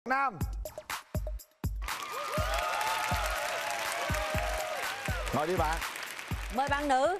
Nam. Ngồi đi bạn. Mời bạn nữ.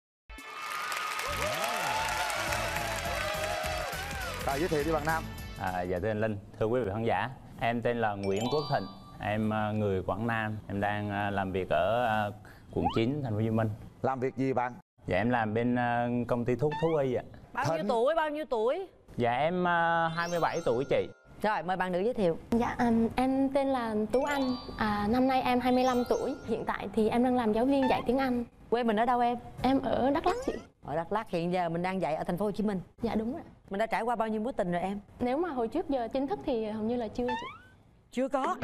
Rồi giới thiệu đi bạn Nam. Dạ thưa anh Linh, thưa quý vị khán giả, em tên là Nguyễn Quốc Thịnh, em người Quảng Nam, em đang làm việc ở quận 9, thành phố Hồ Chí Minh. Làm việc gì bạn? Dạ em làm bên công ty thuốc thú y ạ. Bao nhiêu tuổi? Dạ em 27 tuổi chị. Rồi mời bạn nữ giới thiệu. Dạ, em tên là Tú Anh, năm nay em 25 tuổi. Hiện tại thì em đang làm giáo viên dạy tiếng Anh. Quê mình ở đâu em? Em ở Đắk Lắk chị. Ở Đắk Lắk, hiện giờ mình đang dạy ở thành phố Hồ Chí Minh. Dạ đúng rồi. Mình đã trải qua bao nhiêu mối tình rồi em? Nếu mà hồi trước giờ chính thức thì hầu như là chưa chị. Chưa có.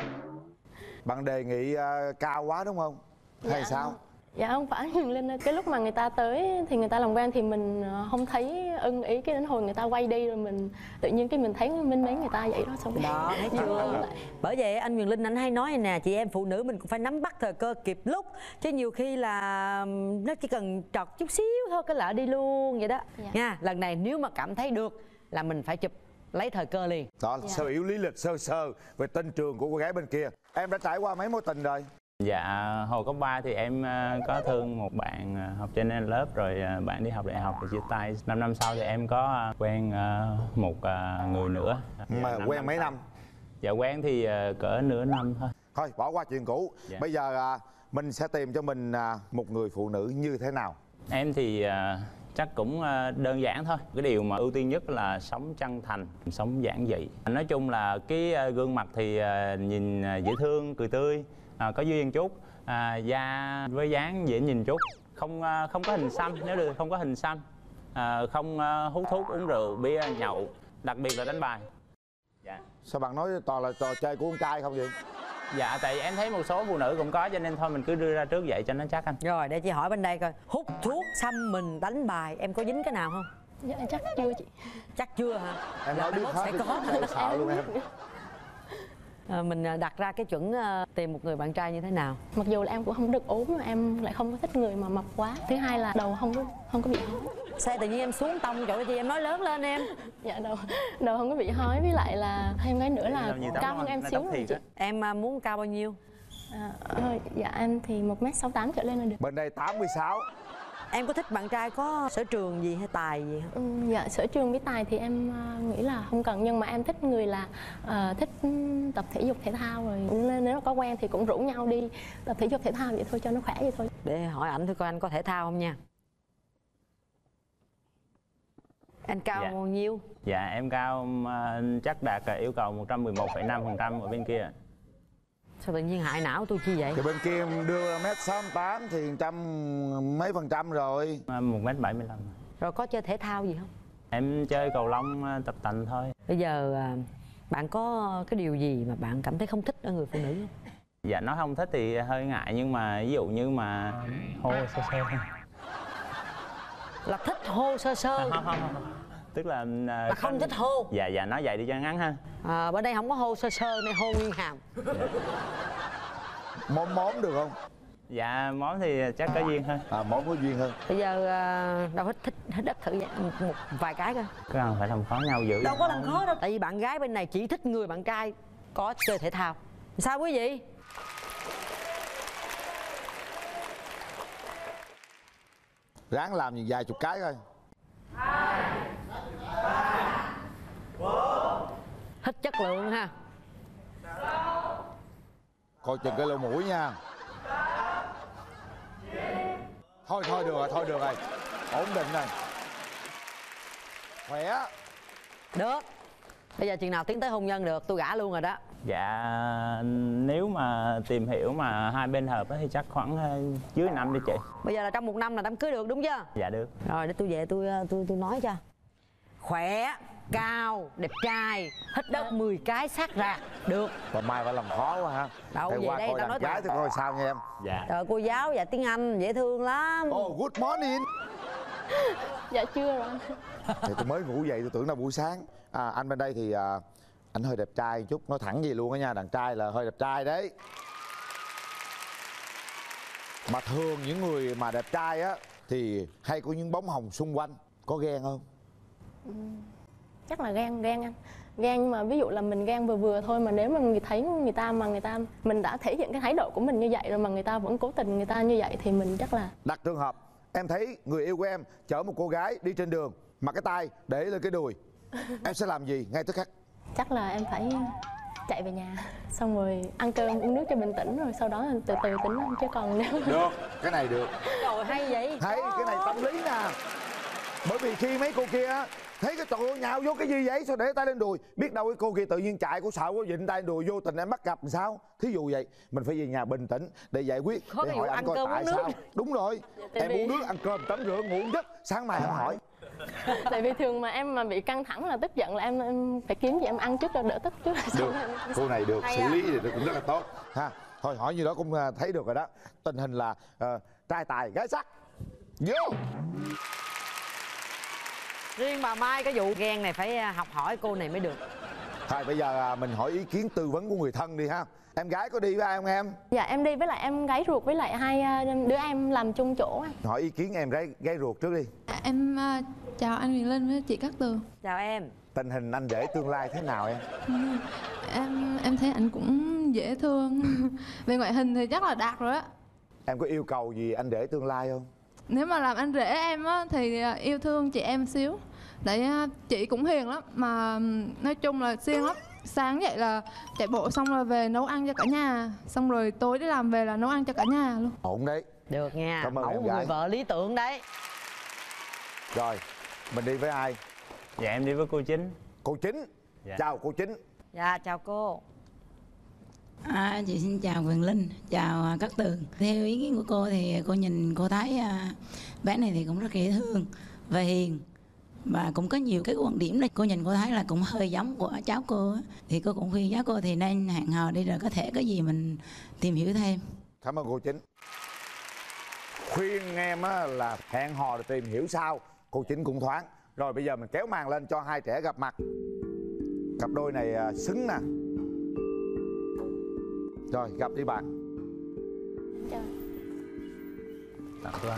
Bạn đề nghị cao quá đúng không? Hay Dạ. sao? Dạ không phải Huyền Linh, cái lúc mà người ta tới thì người ta làm quen thì mình không thấy ưng ý, cái đến hồi người ta quay đi rồi mình tự nhiên cái mình thấy minh mến người ta vậy đó, xong Đó, thấy chưa? Bởi vậy anh Huyền Linh anh hay nói nè, chị em phụ nữ mình cũng phải nắm bắt thời cơ kịp lúc, chứ nhiều khi là nó chỉ cần trọt chút xíu thôi cái lỡ đi luôn vậy đó. Dạ. Nha, lần này nếu mà cảm thấy được là mình phải chụp lấy thời cơ liền. Đó, Dạ. sơ yếu lý lịch sơ về tên trường của cô gái bên kia. Em đã trải qua mấy mối tình rồi? Dạ hồi cấp 3 thì em có thương một bạn học trên lớp, rồi bạn đi học đại học thì chia tay. 5 năm sau thì em có quen một người nữa. Mà Dạ, quen mấy năm? Dạ quen thì cỡ nửa năm thôi. Thôi bỏ qua chuyện cũ. Dạ. Bây giờ mình sẽ tìm cho mình một người phụ nữ như thế nào? Em thì chắc cũng đơn giản thôi. Cái điều mà ưu tiên nhất là sống chân thành, sống giản dị. Nói chung là cái gương mặt thì nhìn dễ thương, cười tươi, có duyên chút, da với dáng dễ nhìn chút, không có hình xăm, nếu được không có hình xăm, không hút thuốc, uống rượu, bia, nhậu, đặc biệt là đánh bài. Dạ. Sao bạn nói toàn là trò chơi của con trai không vậy? Dạ tại em thấy một số phụ nữ cũng có, cho nên thôi mình cứ đưa ra trước vậy cho nó chắc anh. Rồi để chị hỏi bên đây coi, hút thuốc, xăm mình, đánh bài em có dính cái nào không? Dạ chắc chưa chị. Chắc chưa hả? Em nói biết hết sẽ đi, có. em sợ luôn em. Mình đặt ra cái chuẩn tìm một người bạn trai như thế nào? Mặc dù là em cũng không được ốm mà em lại không có thích người mà mập quá. Thứ hai là đầu không có bị hói. Sao tự nhiên em xuống tông chỗ gì em nói lớn lên em? Dạ đầu không có bị hói, với lại là thêm cái nữa là cao hơn em xíu rồi chị. Em muốn cao bao nhiêu? Dạ em thì 1m68 trở lên là được. Bên đây 86. Em có thích bạn trai có sở trường gì hay tài gì không? Dạ sở trường với tài thì em nghĩ là không cần, nhưng mà em thích người là thích tập thể dục thể thao, rồi nên nếu có quen thì cũng rủ nhau đi tập thể dục thể thao vậy thôi cho nó khỏe vậy thôi. Để hỏi ảnh thử coi anh có thể thao không nha. Anh cao Dạ. bao nhiêu? Dạ em cao chắc đạt yêu cầu 111,5% ở bên kia. Sao tự nhiên hại não tôi chi vậy? Thì bên kia đưa 1m68 thì 100 mấy % rồi. 1m75. Rồi có chơi thể thao gì không? Em chơi cầu lông tập tành thôi. Bây giờ bạn có cái điều gì mà bạn cảm thấy không thích ở người phụ nữ không? Dạ nó không thích thì hơi ngại, nhưng mà ví dụ như mà hô sơ sơ thôi. Là thích hô sơ sơ. Không. Tức là không thích hô. Dạ nói vậy đi cho ngắn ha. Bên đây không có hô sơ sơ nên hô nguyên hàm. Món được không? Dạ món thì chắc có duyên hơn. Món có duyên hơn. Bây giờ đâu thích đất thử một vài cái coi. Cứ cần phải làm khó nhau dữ. Đâu có làm khó đâu. Tại vì bạn gái bên này chỉ thích người bạn trai có chơi thể thao. Sao quý vị? Ráng làm gì vài chục cái coi. Thích chất lượng ha. Coi chừng cái lỗ mũi nha. Thôi được rồi. Ổn định rồi. Khỏe. Được. Bây giờ chừng nào tiến tới hôn nhân được tôi gả luôn rồi đó. Dạ nếu mà tìm hiểu mà hai bên hợp thì chắc khoảng dưới năm đi chị. Bây giờ là trong 1 năm là đám cưới được đúng chưa? Dạ được. Rồi để tôi về tôi nói cho. Khỏe, cao, đẹp trai, hít đất 10 cái sát ra. Được. Và mai phải làm khó quá ha. Đâu, Để về qua đây coi tao nói đàn gái thật. thì coi sao nha em. Dạ. Trời, cô giáo dạy tiếng Anh dễ thương lắm. Good morning. Dạ chưa rồi anh. Thì tôi mới ngủ dậy tôi tưởng là buổi sáng. Anh bên đây thì anh hơi đẹp trai một chút, nói thẳng gì luôn á nha, đàn trai là hơi đẹp trai đấy. Mà thường những người mà đẹp trai á thì hay có những bóng hồng xung quanh, có ghen không? Chắc là ghen anh. Ghen nhưng mà ví dụ là mình ghen vừa vừa thôi, mà nếu mà người thấy người ta mình đã thể hiện cái thái độ của mình như vậy rồi mà người ta vẫn cố tình người ta như vậy thì mình chắc là... Đặt trường hợp em thấy người yêu của em chở một cô gái đi trên đường, mà cái tay để lên cái đùi, em sẽ làm gì ngay tức khắc? Chắc là em phải chạy về nhà, xong rồi ăn cơm uống nước cho bình tĩnh, rồi sau đó từ từ tính ăn. Chứ còn nếu Được, cái này được. Trời, hay vậy. Thấy cái này tâm lý nè. Bởi vì khi mấy cô kia á, thấy cái trời ơi nhào vô cái gì vậy, sao để tay lên đùi, biết đâu cái cô kia tự nhiên chạy, cô sợ cô vịn tay lên đùi, vô tình em bắt gặp làm sao. Thí dụ vậy, mình phải về nhà bình tĩnh để giải quyết. Có để cái hỏi vụ anh ăn coi cơm tại uống nước. sao. Đúng rồi, tại em vì- uống nước, ăn cơm, tắm rửa, ngủ giấc, sáng mai em hỏi. tại vì thường mà em mà bị căng thẳng là tức giận là em phải kiếm gì em ăn trước cho đỡ tức trước. Được, cô này được, Hay xử à. lý thì cũng rất là tốt ha. Thôi hỏi như đó cũng thấy được rồi đó. Tình hình là trai tài gái sắc. Vô. Riêng bà Mai cái vụ ghen này phải học hỏi cô này mới được. Thôi bây giờ mình hỏi ý kiến tư vấn của người thân đi ha. Em gái có đi với ai không em? Dạ em đi với lại em gái ruột với lại hai đứa em làm chung chỗ. Hỏi ý kiến em gái ruột trước đi. Em chào anh Huyền Linh với chị Cát Tường. Chào em. Tình hình anh rể tương lai thế nào em? Em thấy anh cũng dễ thương. Về ngoại hình thì chắc là đạt rồi á. Em có yêu cầu gì anh rể tương lai không? Nếu mà làm anh rể em á thì yêu thương chị em xíu. Tại chị cũng hiền lắm, mà nói chung là siêng lắm. Sáng dậy là chạy bộ xong rồi về nấu ăn cho cả nhà, xong rồi tối đi làm về là nấu ăn cho cả nhà luôn. Ổn đấy. Được nha. Cảm ơn Mẫu em người gái. vợ lý tưởng đấy. Rồi, mình đi với ai? Dạ em đi với cô Chính. Cô Chính. Dạ. Chào cô Chính. Dạ chào cô. Chị xin chào Quyền Linh, chào Cát Tường. Theo ý kiến của cô thì cô nhìn cô thấy bé này thì cũng rất dễ thương và hiền, và cũng có nhiều cái quan điểm này cô nhìn cô thấy là cũng hơi giống của cháu cô á. Thì cô cũng khuyên cháu cô thì nên hẹn hò đi, rồi có thể có gì mình tìm hiểu thêm. Cảm ơn cô Chính. Khuyên em á, là hẹn hò rồi tìm hiểu sau. Cô Chính cũng thoáng. Rồi bây giờ mình kéo màn lên cho hai trẻ gặp mặt. Cặp đôi này xứng nè. Rồi gặp đi bạn. Chào. Tặng cho anh.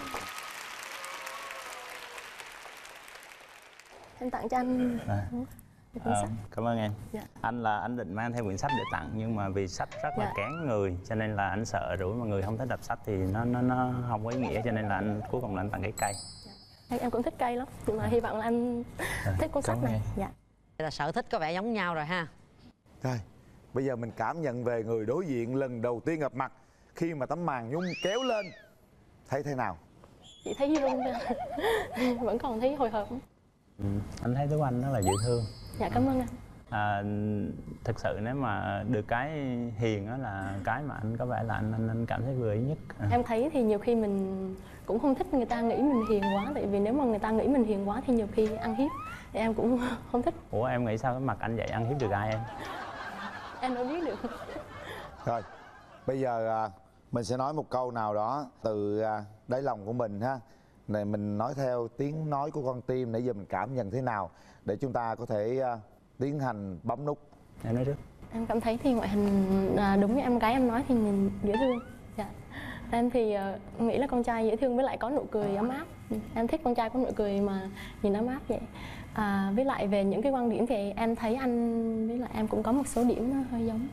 Em tặng cho anh quyển sách. Cảm ơn em. Dạ. Anh định mang theo quyển sách để tặng, nhưng mà vì sách rất là Dạ. kén người, cho nên là anh sợ rủi mà người không thích đọc sách thì nó không có ý nghĩa, cho nên là anh cuối cùng là anh tặng cái cây. Em cũng thích cây lắm, nhưng mà hy vọng là anh thích cuốn sách cảm ơn này. em. Dạ. Là sở thích có vẻ giống nhau rồi ha. Rồi bây giờ mình cảm nhận về người đối diện lần đầu tiên gặp mặt. Khi mà tấm màn nhung kéo lên, thấy thế nào? Chị thấy run ra. Vẫn còn thấy hồi hộp. Anh thấy Tú Anh rất là dễ thương. Dạ cảm ơn anh. Thực sự nếu mà được cái hiền đó là cái mà anh có vẻ là anh cảm thấy vừa ý nhất. Em thấy thì nhiều khi mình cũng không thích người ta nghĩ mình hiền quá, tại vì nếu mà người ta nghĩ mình hiền quá thì nhiều khi ăn hiếp, thì em cũng không thích. Ủa em nghĩ sao cái mặt anh vậy ăn hiếp được ai em? Em đâu biết được. Rồi bây giờ mình sẽ nói một câu nào đó từ đáy lòng của mình ha. Này mình nói theo tiếng nói của con tim, nãy giờ mình cảm nhận thế nào để chúng ta có thể tiến hành bấm nút. Em nói trước. Em cảm thấy thì ngoại hình đúng như em gái em nói thì nhìn dễ thương. Dạ. Em thì nghĩ là con trai dễ thương với lại có nụ cười ấm áp. Em thích con trai có nụ cười mà nhìn ấm áp vậy. Với lại về những cái quan điểm thì em thấy anh với lại em cũng có một số điểm nó hơi giống.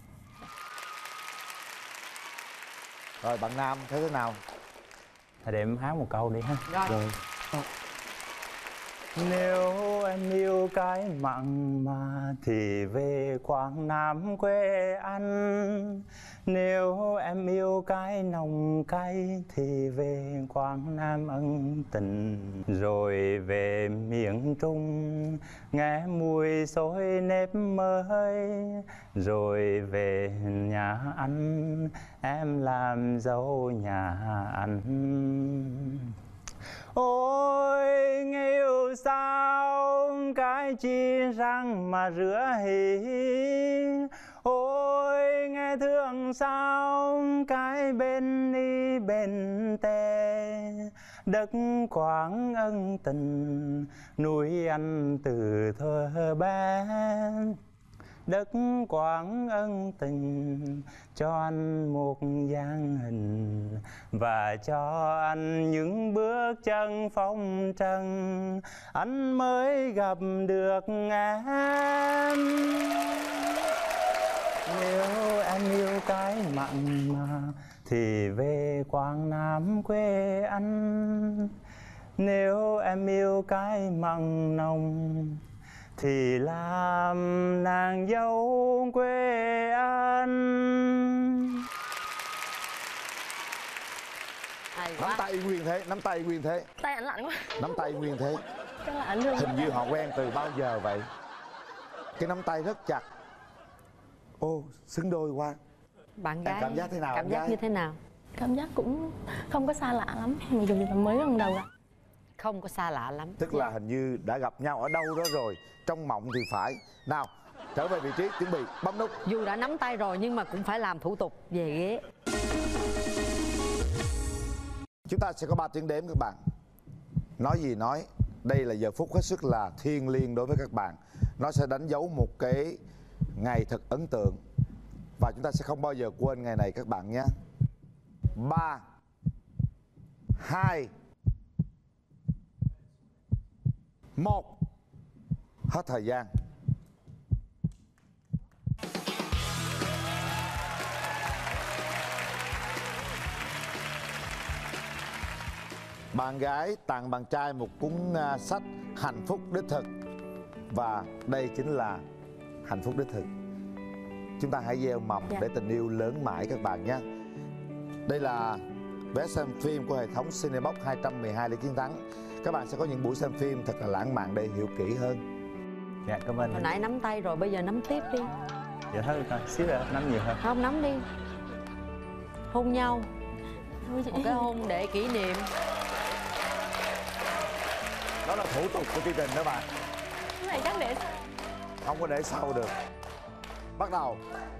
Rồi bạn nam thấy thế nào? Thì để em hát một câu đi ha. Rồi. Nếu em yêu cái mặn mà thì về Quảng Nam quê anh. Nếu em yêu cái nồng cay thì về Quảng Nam ân tình. Rồi về miền Trung nghe mùi xôi nếp mới. Rồi về nhà anh em làm dâu nhà anh. Ôi nghe yêu sao cái chi răng mà rửa hí. Ôi nghe thương sao cái bên đi bên tè. Đất Quảng ân tình nuôi anh từ thơ bé. đất quảng ân tình, cho anh một dáng hình và cho anh những bước chân phong trần, anh mới gặp được em. Nếu em yêu cái mặn mà thì về Quảng Nam quê anh, nếu em yêu cái mặn nồng thì làm nàng dâu quê anh. Nắm tay nguyên thế, nắm tay nguyên thế. Tay ảnh lạnh quá. Nắm tay nguyên thế. Chắc là ảnh lương. Hình như họ quen từ bao giờ vậy? Cái nắm tay rất chặt. Ô, xứng đôi quá. Bạn gái cảm giác thế nào? Cảm giác như thế nào? Cảm giác cũng không có xa lạ lắm, mặc dù là mới lần đầu gặp. Không có xa lạ lắm. Tức là hình như đã gặp nhau ở đâu đó rồi. Trong mộng thì phải. Nào, trở về vị trí, chuẩn bị, bấm nút. Dù đã nắm tay rồi nhưng mà cũng phải làm thủ tục về ghế. Chúng ta sẽ có 3 tiếng đếm các bạn. Nói gì nói, đây là giờ phút hết sức là thiêng liêng đối với các bạn. Nó sẽ đánh dấu một cái ngày thật ấn tượng. Và chúng ta sẽ không bao giờ quên ngày này các bạn nhé. 3 2 1. Hết thời gian. Bạn gái tặng bạn trai một cuốn sách Hạnh phúc đích thực. Và đây chính là hạnh phúc đích thực. Chúng ta hãy gieo mầm để tình yêu lớn mãi các bạn nhé. Đây là vé xem phim của hệ thống Cinebox 212 Lê Chiến Thắng. Các bạn sẽ có những buổi xem phim thật là lãng mạn để hiểu kỹ hơn. Dạ cảm ơn. Hồi nãy nắm tay rồi, bây giờ nắm tiếp đi. Dạ thôi, xíu nữa nắm nhiều hơn. Không, nắm đi. Hôn nhau. Một cái hôn để kỷ niệm. Đó là thủ tục của chương trình đó bạn. Cái này chắc để Không có để sau được. Bắt đầu.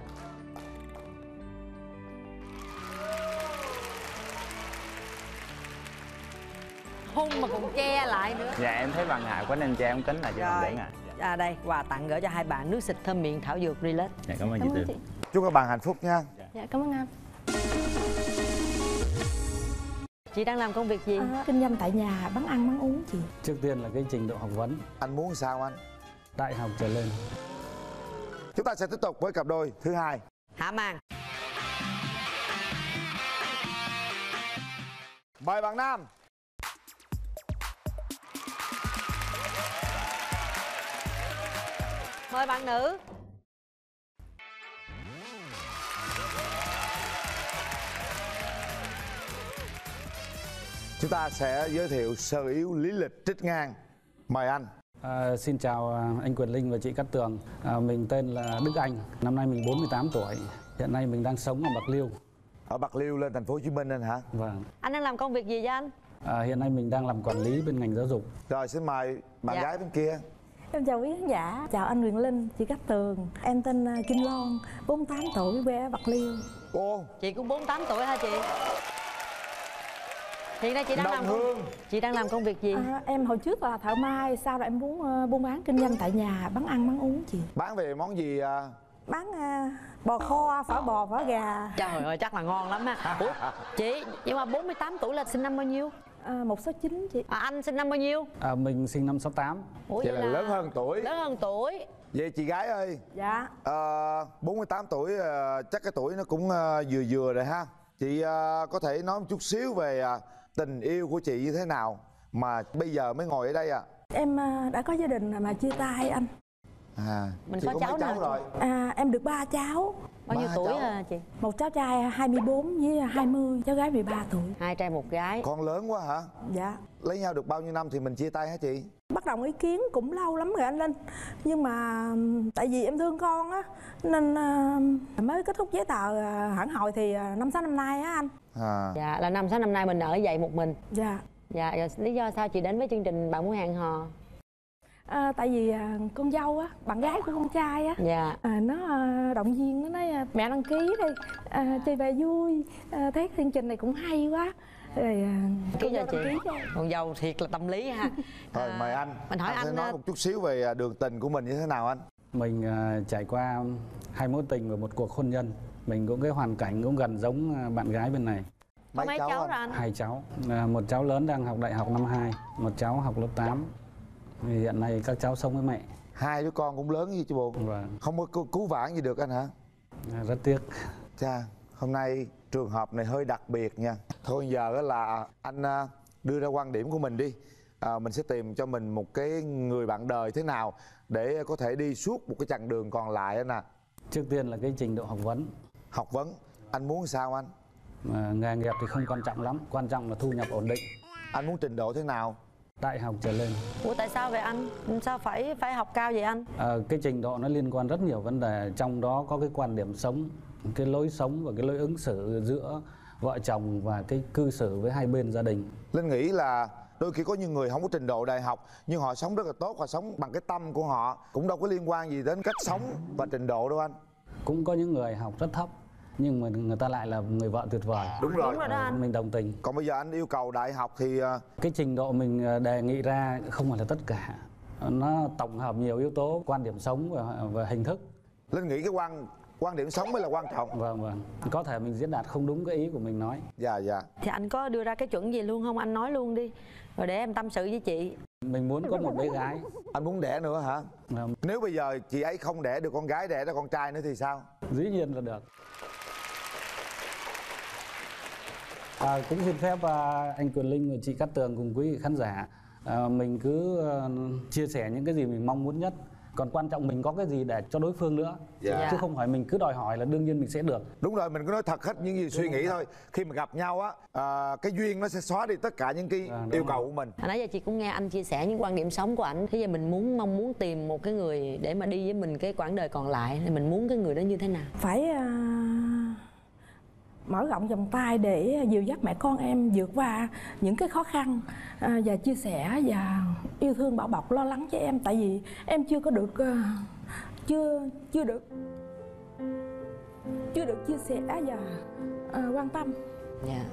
Hôn mà còn che lại nữa. Dạ em thấy bạn ngại quá nên cho em kính lại cho bạn để ngại. Đây, quà tặng gửi cho hai bạn, nước xịt thơm miệng thảo dược Relax. Dạ cảm ơn chị cảm ơn Tường. chị. Chúc các bạn hạnh phúc nha. Dạ cảm ơn anh. Chị đang làm công việc gì? Kinh doanh tại nhà, bán ăn bán uống chị. Trước tiên là cái trình độ học vấn Anh muốn sao anh? đại học trở lên. Chúng ta sẽ tiếp tục với cặp đôi thứ hai. Hạ màn. Mời bạn nam. Mời bạn nữ. Chúng ta sẽ giới thiệu sơ yếu lý lịch trích ngang. Mời anh. Xin chào anh Quyền Linh và chị Cát Tường. Mình tên là Đức Anh. Năm nay mình 48 tuổi. Hiện nay mình đang sống ở Bạc Liêu. Ở Bạc Liêu lên thành phố Hồ Chí Minh anh hả? Vâng. Anh đang làm công việc gì vậy anh? Hiện nay mình đang làm quản lý bên ngành giáo dục. Rồi xin mời bạn Dạ. gái bên kia. Em chào quý khán giả, chào anh Quyền Linh, chị Cát Tường. Em tên Kim Loan, 48 tuổi, quê ở Bạc Liêu. Ô, Chị cũng 48 tuổi hả chị? Hiện nay chị đang Đồng làm Hương. Chị đang làm công việc gì? Em hồi trước là thợ may, sau đó em muốn buôn bán kinh doanh tại nhà, bán ăn bán uống chị. bán về món gì à? Bán bò kho, phở bò, phở gà. Trời ơi, chắc là ngon lắm ha. Ủa, chị, nhưng mà 48 tuổi là sinh năm bao nhiêu? 169 chị. Anh sinh năm bao nhiêu? Mình sinh năm 68. Ủa, Vậy là lớn hơn tuổi. Lớn hơn tuổi. Vậy chị gái ơi, Dạ. 48 tuổi chắc cái tuổi nó cũng vừa vừa rồi ha. Chị có thể nói một chút xíu về tình yêu của chị như thế nào mà bây giờ mới ngồi ở đây à? Em đã có gia đình mà chia tay anh. Mình chị có có cháu mấy cháu nào? rồi? Em được 3 cháu. Bao nhiêu Ba tuổi cháu. hả chị? Một cháu trai 24 với 20, cháu gái 13 tuổi. Hai trai một gái. Con lớn quá hả? Dạ. Lấy nhau được bao nhiêu năm thì mình chia tay hả chị? Bất đồng ý kiến cũng lâu lắm rồi anh Linh. Nhưng mà tại vì em thương con á nên mới kết thúc giấy tờ hẳn hồi thì 5-6 năm nay á anh. Dạ, là 5-6 năm nay mình ở vậy một mình. Dạ. Dạ, rồi lý do sao chị đến với chương trình Bạn Muốn Hẹn Hò? Tại vì con dâu á, bạn gái của con trai á, Dạ. nó động viên, nó nói mẹ đăng ký đi, chơi về vui, thấy chương trình này cũng hay quá. Rồi Ký cho con dâu chị. đăng ký cho. Con dâu thiệt là tâm lý ha. Rồi mời anh. Mình hỏi sẽ anh nói một chút xíu về đường tình của mình như thế nào anh? Mình trải qua 2 mối tình và một cuộc hôn nhân. Mình cũng cái hoàn cảnh cũng gần giống bạn gái bên này. Có mấy cháu rồi anh? 2 cháu. Một cháu lớn đang học đại học năm 2, một cháu học lớp 8. Thì hiện nay các cháu sống với mẹ. 2 đứa con cũng lớn như chú Bồ. Vâng. Không có cứu vãn gì được anh hả? Rất tiếc. Cha, hôm nay trường hợp này hơi đặc biệt nha. Thôi giờ là anh đưa ra quan điểm của mình đi. Mình sẽ tìm cho mình một cái người bạn đời thế nào để có thể đi suốt một cái chặng đường còn lại anh à. Trước tiên là cái trình độ học vấn. Học vấn, anh muốn sao anh? Nghề nghiệp thì không quan trọng lắm, quan trọng là thu nhập ổn định. Anh muốn trình độ thế nào? Đại học trở lên. Ủa tại sao vậy anh? Sao phải học cao vậy anh? Cái trình độ nó liên quan rất nhiều vấn đề, trong đó có cái quan điểm sống, cái lối sống và cái lối ứng xử giữa vợ chồng và cái cư xử với hai bên gia đình. Linh nghĩ là đôi khi có những người không có trình độ đại học nhưng họ sống rất là tốt, họ sống bằng cái tâm của họ, cũng đâu có liên quan gì đến cách sống và trình độ đâu anh. Cũng có những người học rất thấp nhưng mà người ta lại là người vợ tuyệt vời. Đúng rồi đó anh. Mình đồng tình. Còn bây giờ anh yêu cầu đại học thì cái trình độ mình đề nghị ra không phải là tất cả, nó tổng hợp nhiều yếu tố, quan điểm sống và hình thức. Linh nghĩ cái quan điểm sống mới là quan trọng. Vâng. Có thể mình diễn đạt không đúng cái ý của mình nói. Dạ. Thì anh có đưa ra cái chuẩn gì luôn không? Anh nói luôn đi, rồi để em tâm sự với chị. Mình muốn có một bé gái. Anh muốn đẻ nữa hả? Nếu bây giờ chị ấy không đẻ được con gái, đẻ ra con trai nữa thì sao? Dĩ nhiên là được. Cũng xin phép anh Quyền Linh và chị Cát Tường cùng quý vị khán giả, mình cứ chia sẻ những cái gì mình mong muốn nhất. Còn quan trọng mình có cái gì để cho đối phương nữa. Chứ không phải mình cứ đòi hỏi là đương nhiên mình sẽ được. Đúng rồi, mình cứ nói thật hết những gì suy nghĩ thôi. Khi mà gặp nhau á, cái duyên nó sẽ xóa đi tất cả những cái yêu cầu của mình. Nãy giờ chị cũng nghe anh chia sẻ những quan điểm sống của ảnh. Thế giờ mình mong muốn tìm một cái người để mà đi với mình cái quãng đời còn lại, thì mình muốn cái người đó như thế nào? Phải mở rộng vòng tay để dìu dắt mẹ con em vượt qua những cái khó khăn, và chia sẻ và yêu thương bảo bọc lo lắng cho em. Tại vì em chưa có được chưa được chia sẻ và quan tâm. Dạ.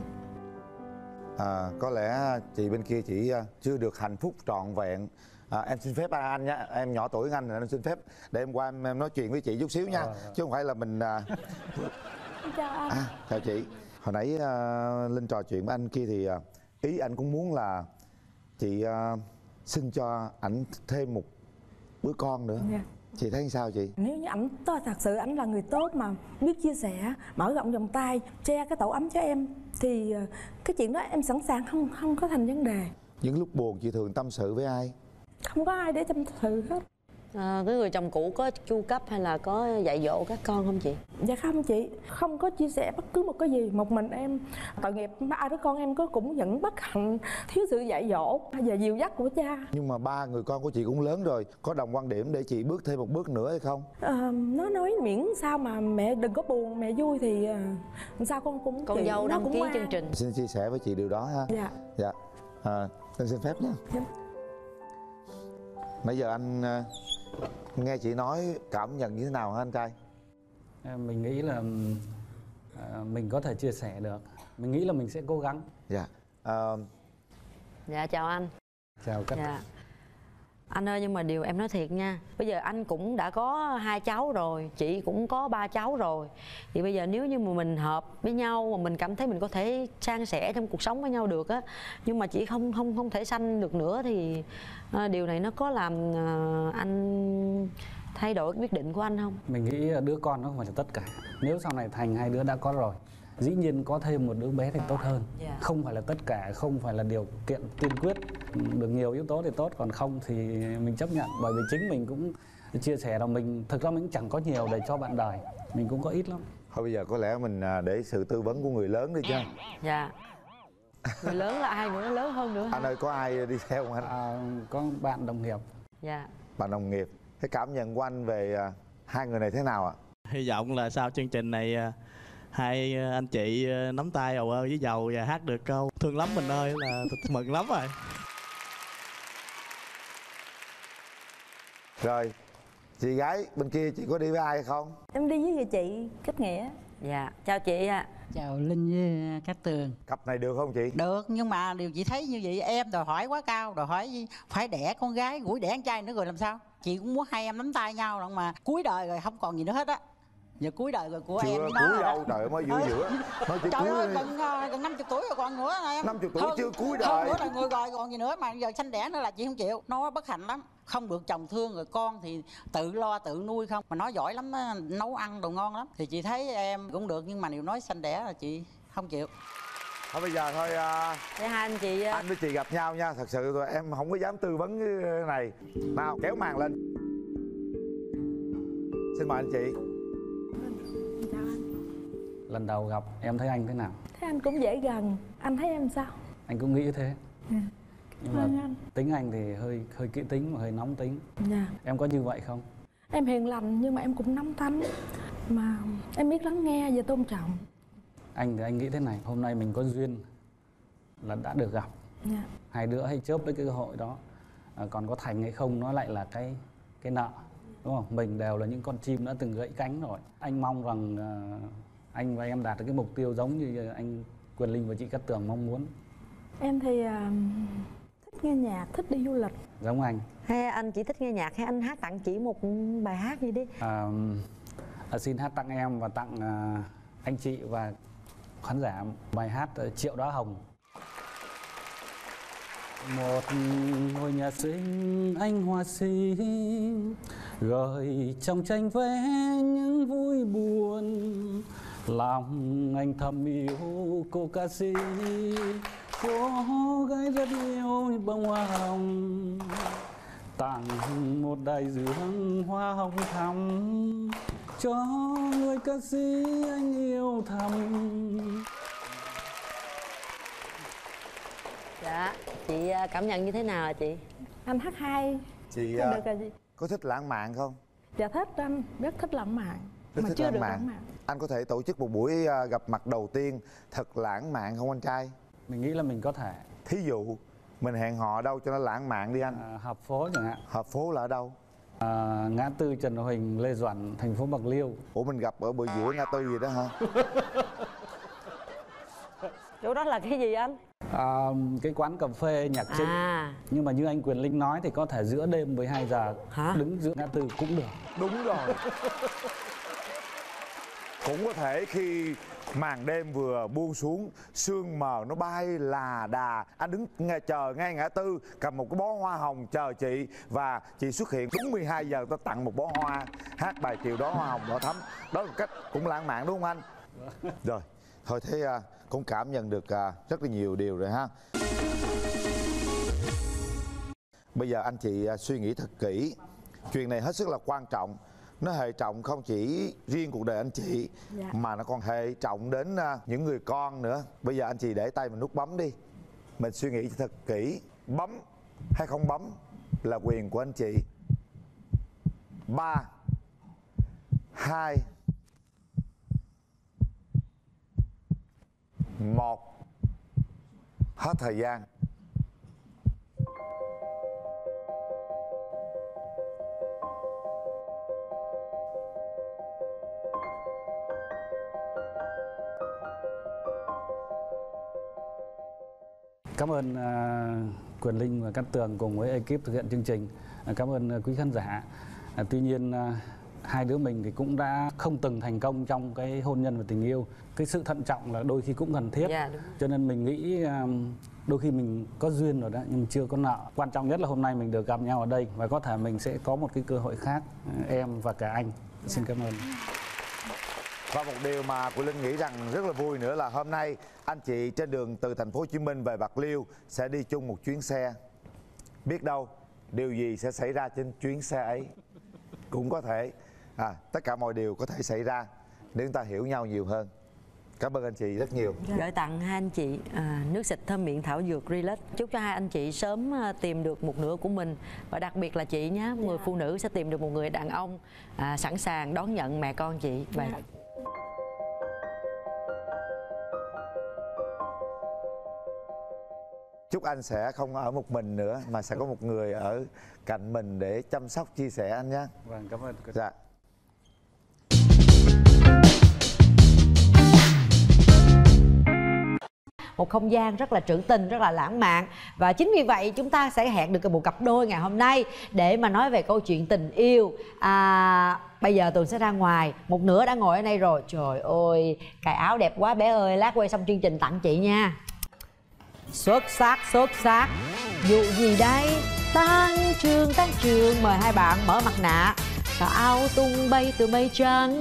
Có lẽ chị bên kia chỉ chưa được hạnh phúc trọn vẹn. Em xin phép anh nhé, em nhỏ tuổi anh, em xin phép để em qua em nói chuyện với chị chút xíu nha. Chứ không phải là mình Chào anh. chào chị. Hồi nãy Linh trò chuyện với anh kia thì ý anh cũng muốn là chị xin cho ảnh thêm một đứa con nữa. Dạ. Chị thấy sao chị? Nếu như ảnh thật sự ảnh là người tốt mà biết chia sẻ, mở rộng vòng tay, che cái tổ ấm cho em thì cái chuyện đó em sẵn sàng, không có thành vấn đề. Những lúc buồn chị thường tâm sự với ai? Không có ai để tâm sự hết. Cái người chồng cũ có chu cấp hay là có dạy dỗ các con không chị? Dạ không chị, không có chia sẻ bất cứ một cái gì. Một mình em tội nghiệp, 3 đứa con em cũng vẫn bất hạnh, thiếu sự dạy dỗ và dìu dắt của cha. Nhưng mà 3 người con của chị cũng lớn rồi, có đồng quan điểm để chị bước thêm một bước nữa hay không? Nó nói miễn sao mà mẹ đừng có buồn, mẹ vui thì sao con cũng Con dâu đăng ký chương trình. Xin chia sẻ với chị điều đó ha. Dạ. Xin phép nha. Dạ. Nãy giờ anh nghe chị nói cảm nhận như thế nào hả anh trai? Mình nghĩ là mình có thể chia sẻ được. Mình nghĩ là mình sẽ cố gắng. Dạ. Dạ chào anh. Chào các Dạ. Anh ơi, nhưng mà điều em nói thiệt nha, bây giờ anh cũng đã có 2 cháu rồi, chị cũng có 3 cháu rồi. Thì bây giờ nếu như mà mình hợp với nhau mà mình cảm thấy mình có thể san sẻ trong cuộc sống với nhau được á, nhưng mà chị không thể sanh được nữa thì điều này nó có làm anh thay đổi cái quyết định của anh không? Mình nghĩ đứa con nó không phải là tất cả. Nếu sau này thành 2 đứa đã có rồi, dĩ nhiên có thêm một đứa bé thì tốt hơn. Không phải là tất cả, không phải là điều kiện tiên quyết. Được nhiều yếu tố thì tốt, còn không thì mình chấp nhận. Bởi vì chính mình cũng chia sẻ là mình thực ra mình cũng chẳng có nhiều để cho bạn đời, mình cũng có ít lắm. Thôi bây giờ có lẽ mình để sự tư vấn của người lớn đi chứ. Dạ. Người lớn là ai nữa, lớn hơn nữa hả? Anh ơi, có ai đi theo không anh? Có bạn đồng nghiệp. Dạ. Bạn đồng nghiệp. Cái cảm nhận của anh về 2 người này thế nào ạ? Hy vọng là sau chương trình này 2 anh chị nắm tay ầu ơ với dầu và hát được câu thương lắm mình ơi là mừng lắm rồi. Rồi, chị gái bên kia chị có đi với ai hay không? Em đi với người chị kết nghĩa. Dạ, chào chị ạ. Chào Linh với Cát Tường. Cặp này được không chị? Được, nhưng mà điều chị thấy như vậy em đòi hỏi quá cao, đòi hỏi phải đẻ con gái, gũi đẻ con trai nữa rồi làm sao? Chị cũng muốn hai em nắm tay nhau rồi mà cuối đời rồi không còn gì nữa hết á. Giờ cuối đời rồi của em chưa với cuối nó đâu, trời ơi, mới giữa giữa mới chỉ trời cuối ơi, gần 50 tuổi rồi còn nữa em. 50 tuổi chưa cuối Hơn đời. nữa là người rồi còn gì nữa, mà giờ sanh đẻ nữa là chị không chịu. Nó bất hạnh lắm, không được chồng thương, rồi con thì tự lo tự nuôi không. Mà nó giỏi lắm, nấu ăn đồ ngon lắm. Thì chị thấy em cũng được, nhưng mà nếu nói sanh đẻ là chị không chịu. Thôi bây giờ thôi Để hai anh chị anh với chị gặp nhau nha. Thật sự rồi em không có dám tư vấn cái này. Nào kéo màn lên. Xin mời anh chị. Chào anh. Lần đầu gặp em thấy anh thế nào? Thế anh cũng dễ gần. Anh thấy em sao? Anh cũng nghĩ thế. Nhưng mà Vâng anh. tính anh thì hơi kỹ tính và hơi nóng tính. Dạ. Em có như vậy không? Em hiền lành nhưng mà em cũng nóng tánh. Mà em biết lắng nghe và tôn trọng. Anh thì anh nghĩ thế này, hôm nay mình có duyên là đã được gặp. Dạ. Hai đứa hãy chớp lấy cái cơ hội đó. Còn có thành hay không nó lại là cái nợ, đúng không? Mình đều là những con chim đã từng gãy cánh rồi. Anh mong rằng anh và em đạt được cái mục tiêu giống như anh Quyền Linh và chị Cát Tường mong muốn. Em thì thích nghe nhạc, thích đi du lịch. Giống anh. hay anh chỉ thích nghe nhạc, hay anh hát tặng chị một bài hát gì đi. Xin hát tặng em và tặng anh chị và khán giả bài hát Triệu Đóa Hồng. Một ngôi nhà xinh anh họa sĩ gợi trong tranh vẽ những vui buồn, lòng anh thầm yêu cô ca sĩ, cô gái rất yêu bông hoa hồng, tặng một đại dương hoa hồng thắm cho người ca sĩ anh yêu thầm. Dạ, chị cảm nhận như thế nào hả chị? Anh hát hay. Chị được rồi gì? có thích lãng mạn không? Dạ thích anh, rất thích lãng mạn. Rất mà thích chưa lãng được mạn. lãng mạn. Anh có thể tổ chức một buổi gặp mặt đầu tiên thật lãng mạn không anh trai? Mình nghĩ là mình có thể. Thí dụ mình hẹn hò đâu cho nó lãng mạn đi anh. Hợp phố chẳng hạn. Hợp phố là ở đâu? Ngã tư Trần Huỳnh, Lê Duẩn, thành phố Bạc Liêu. Ủa mình gặp ở bờ giữa ngã tư gì đó hả? Chỗ đó là cái gì anh? Cái quán cà phê nhạc trịnh. Nhưng mà như anh Quyền Linh nói thì có thể giữa đêm 12 giờ đứng giữa ngã tư cũng được. Đúng rồi. Cũng có thể khi màn đêm vừa buông xuống, sương mờ nó bay là đà, anh đứng chờ ngay ngã tư cầm một cái bó hoa hồng chờ chị, và chị xuất hiện đúng 12 giờ tôi tặng một bó hoa, hát bài Triệu Đóa Hoa Hồng Đỏ Thắm. Đó là một cách cũng lãng mạn đúng không anh? Rồi thôi thế cũng cảm nhận được rất là nhiều điều rồi ha. Bây giờ anh chị suy nghĩ thật kỹ, chuyện này hết sức là quan trọng. Nó hệ trọng không chỉ riêng cuộc đời anh chị, mà nó còn hệ trọng đến những người con nữa. Bây giờ anh chị để tay mình nút bấm đi. Mình suy nghĩ thật kỹ, bấm hay không bấm là quyền của anh chị. 3 2 1. Hết thời gian. Cảm ơn Quyền Linh và Cát Tường cùng với ekip thực hiện chương trình. Cảm ơn quý khán giả. Tuy nhiên hai đứa mình thì cũng đã không từng thành công trong cái hôn nhân và tình yêu. Cái sự thận trọng là đôi khi cũng cần thiết. Cho nên mình nghĩ đôi khi mình có duyên rồi đó nhưng chưa có nợ. Quan trọng nhất là hôm nay mình được gặp nhau ở đây, và có thể mình sẽ có một cái cơ hội khác, em và cả anh. Xin cảm ơn. Và một điều mà Quyền Linh nghĩ rằng rất là vui nữa là hôm nay anh chị trên đường từ thành phố Hồ Chí Minh về Bạc Liêu sẽ đi chung một chuyến xe. Biết đâu điều gì sẽ xảy ra trên chuyến xe ấy cũng có thể. Tất cả mọi điều có thể xảy ra để chúng ta hiểu nhau nhiều hơn. Cảm ơn anh chị rất nhiều. Gửi tặng hai anh chị nước xịt thơm miệng thảo dược Relax. Chúc cho hai anh chị sớm tìm được một nửa của mình. Và đặc biệt là chị nhé, người phụ nữ sẽ tìm được một người đàn ông sẵn sàng đón nhận mẹ con chị. Và chúc anh sẽ không ở một mình nữa, mà sẽ có một người ở cạnh mình để chăm sóc, chia sẻ anh nhé. Vâng, cảm ơn. Dạ. một không gian rất là trữ tình, rất là lãng mạn. Và chính vì vậy chúng ta sẽ hẹn được một cặp đôi ngày hôm nay để mà nói về câu chuyện tình yêu. Bây giờ Tường sẽ ra ngoài, một nửa đã ngồi ở đây rồi. Trời ơi, cài áo đẹp quá bé ơi, lát quay xong chương trình tặng chị nha. Xuất sắc, xuất sắc. Dù gì đây? Tan trường, mời hai bạn mở mặt nạ và áo tung bay từ mây trắng.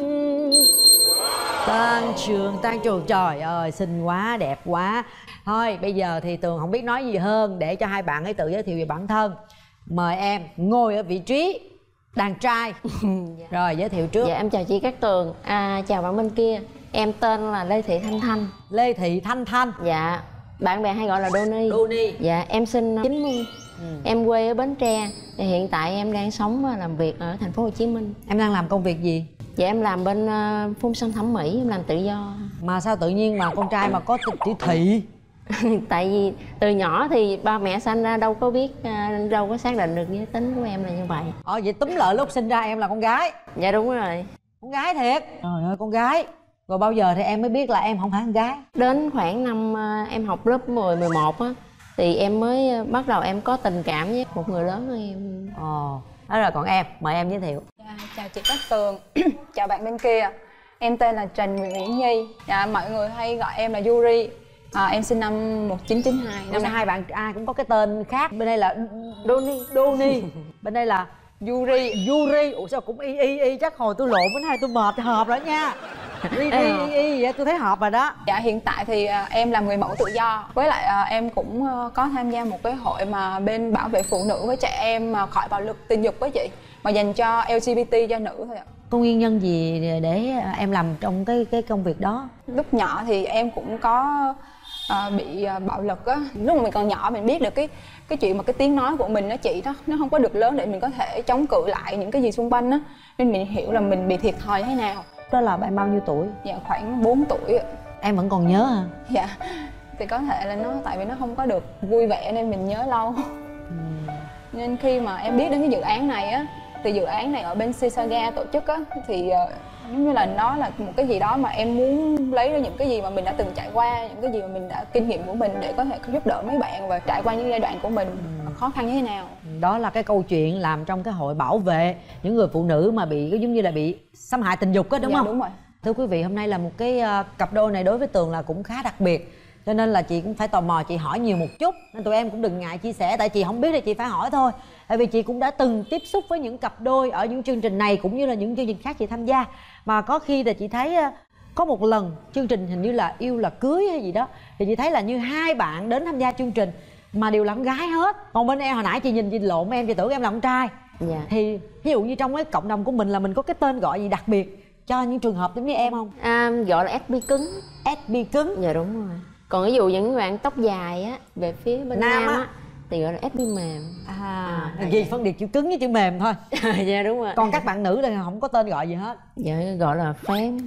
Tan trường, trời ơi xinh quá, đẹp quá. Thôi bây giờ thì Tường không biết nói gì hơn, để cho hai bạn ấy tự giới thiệu về bản thân. Mời em ngồi ở vị trí đàn trai. Rồi giới thiệu trước. Dạ em chào chị Cát Tường, chào bạn bên kia. Em tên là Lê Thị Thanh Thanh. Lê Thị Thanh Thanh. Dạ, bạn bè hay gọi là Đoni. Đoni. Dạ em sinh năm 90. Em quê ở Bến Tre. Và hiện tại em đang sống và làm việc ở thành phố Hồ Chí Minh. Em đang làm công việc gì? Dạ em làm bên phun sân thẩm mỹ, em làm tự do. Mà sao tự nhiên mà con trai mà có chữ Thị? Tại vì từ nhỏ thì ba mẹ sanh ra đâu có biết, đâu có xác định được giới tính của em là như vậy. Vậy túm lại lúc sinh ra em là con gái? Dạ đúng rồi. Con gái thiệt? Trời ơi con gái. Rồi bao giờ thì em mới biết là em không phải con gái? Đến khoảng năm em học lớp 10, 11 á, thì em mới bắt đầu em có tình cảm với một người lớn hơn em. Đó rồi còn em, mời em giới thiệu. Chào chị Cát Tường. Chào bạn bên kia. Em tên là Trần Nguyễn Nhi. Mọi người hay gọi em là Yuri. Em sinh năm 1992. Năm nay hai bạn ai cũng có cái tên khác. Bên đây là Đoni. Bên đây là Yuri. Ủa sao cũng y chắc hồi tôi lộn bữa nay tôi mệt hợp rồi nha. Y vậy tôi thấy hợp rồi đó. Dạ hiện tại thì em làm người mẫu tự do. Với lại em cũng có tham gia một cái hội mà bên bảo vệ phụ nữ với trẻ em mà khỏi bạo lực tình dục với chị, mà dành cho LGBT, cho nữ thôi ạ. Có nguyên nhân gì để em làm trong cái công việc đó? Lúc nhỏ thì em cũng có bị bạo lực á. Lúc mà mình còn nhỏ mình biết được cái chuyện mà cái tiếng nói của mình đó chị, nó không có được lớn để mình có thể chống cự lại những cái gì xung quanh á, nên mình hiểu là mình bị thiệt thòi thế nào. Đó là bạn bao nhiêu tuổi? Dạ khoảng 4 tuổi. Em vẫn còn nhớ hả? Dạ thì có thể là nó tại vì nó không có được vui vẻ nên mình nhớ lâu. Nên khi mà em biết đến cái dự án này á, thì dự án này ở bên Sisaga tổ chức á, thì giống như là nó là một cái gì đó mà em muốn lấy ra những cái gì mà mình đã từng trải qua, những cái gì mà mình đã kinh nghiệm của mình để có thể giúp đỡ mấy bạn và trải qua những giai đoạn của mình khó khăn như thế nào. Đó là cái câu chuyện làm trong cái hội bảo vệ những người phụ nữ mà bị giống như là bị xâm hại tình dục á, đúng không? Đúng rồi. Thưa quý vị, hôm nay là một cái cặp đôi này đối với Tường là cũng khá đặc biệt, cho nên là chị cũng phải tò mò, chị hỏi nhiều một chút, nên tụi em cũng đừng ngại chia sẻ, tại chị không biết thì chị phải hỏi thôi. Tại vì chị cũng đã từng tiếp xúc với những cặp đôi ở những chương trình này cũng như là những chương trình khác chị tham gia, mà có khi là chị thấy có một lần chương trình hình như là Yêu Là Cưới hay gì đó, thì chị thấy là như hai bạn đến tham gia chương trình mà đều là con gái hết. Còn bên em hồi nãy chị nhìn chị lộn em, chị tưởng em là con trai. Dạ. Thì ví dụ như trong cái cộng đồng của mình là mình có cái tên gọi gì đặc biệt cho những trường hợp giống như em không? Gọi là SB cứng. SB cứng. Dạ đúng rồi. Còn ví dụ những bạn tóc dài á, về phía bên nam á thì gọi là SB mềm. Gì phân biệt chữ cứng với chữ mềm thôi. Dạ đúng rồi. Còn các bạn nữ thì không có tên gọi gì hết. Dạ gọi là phém.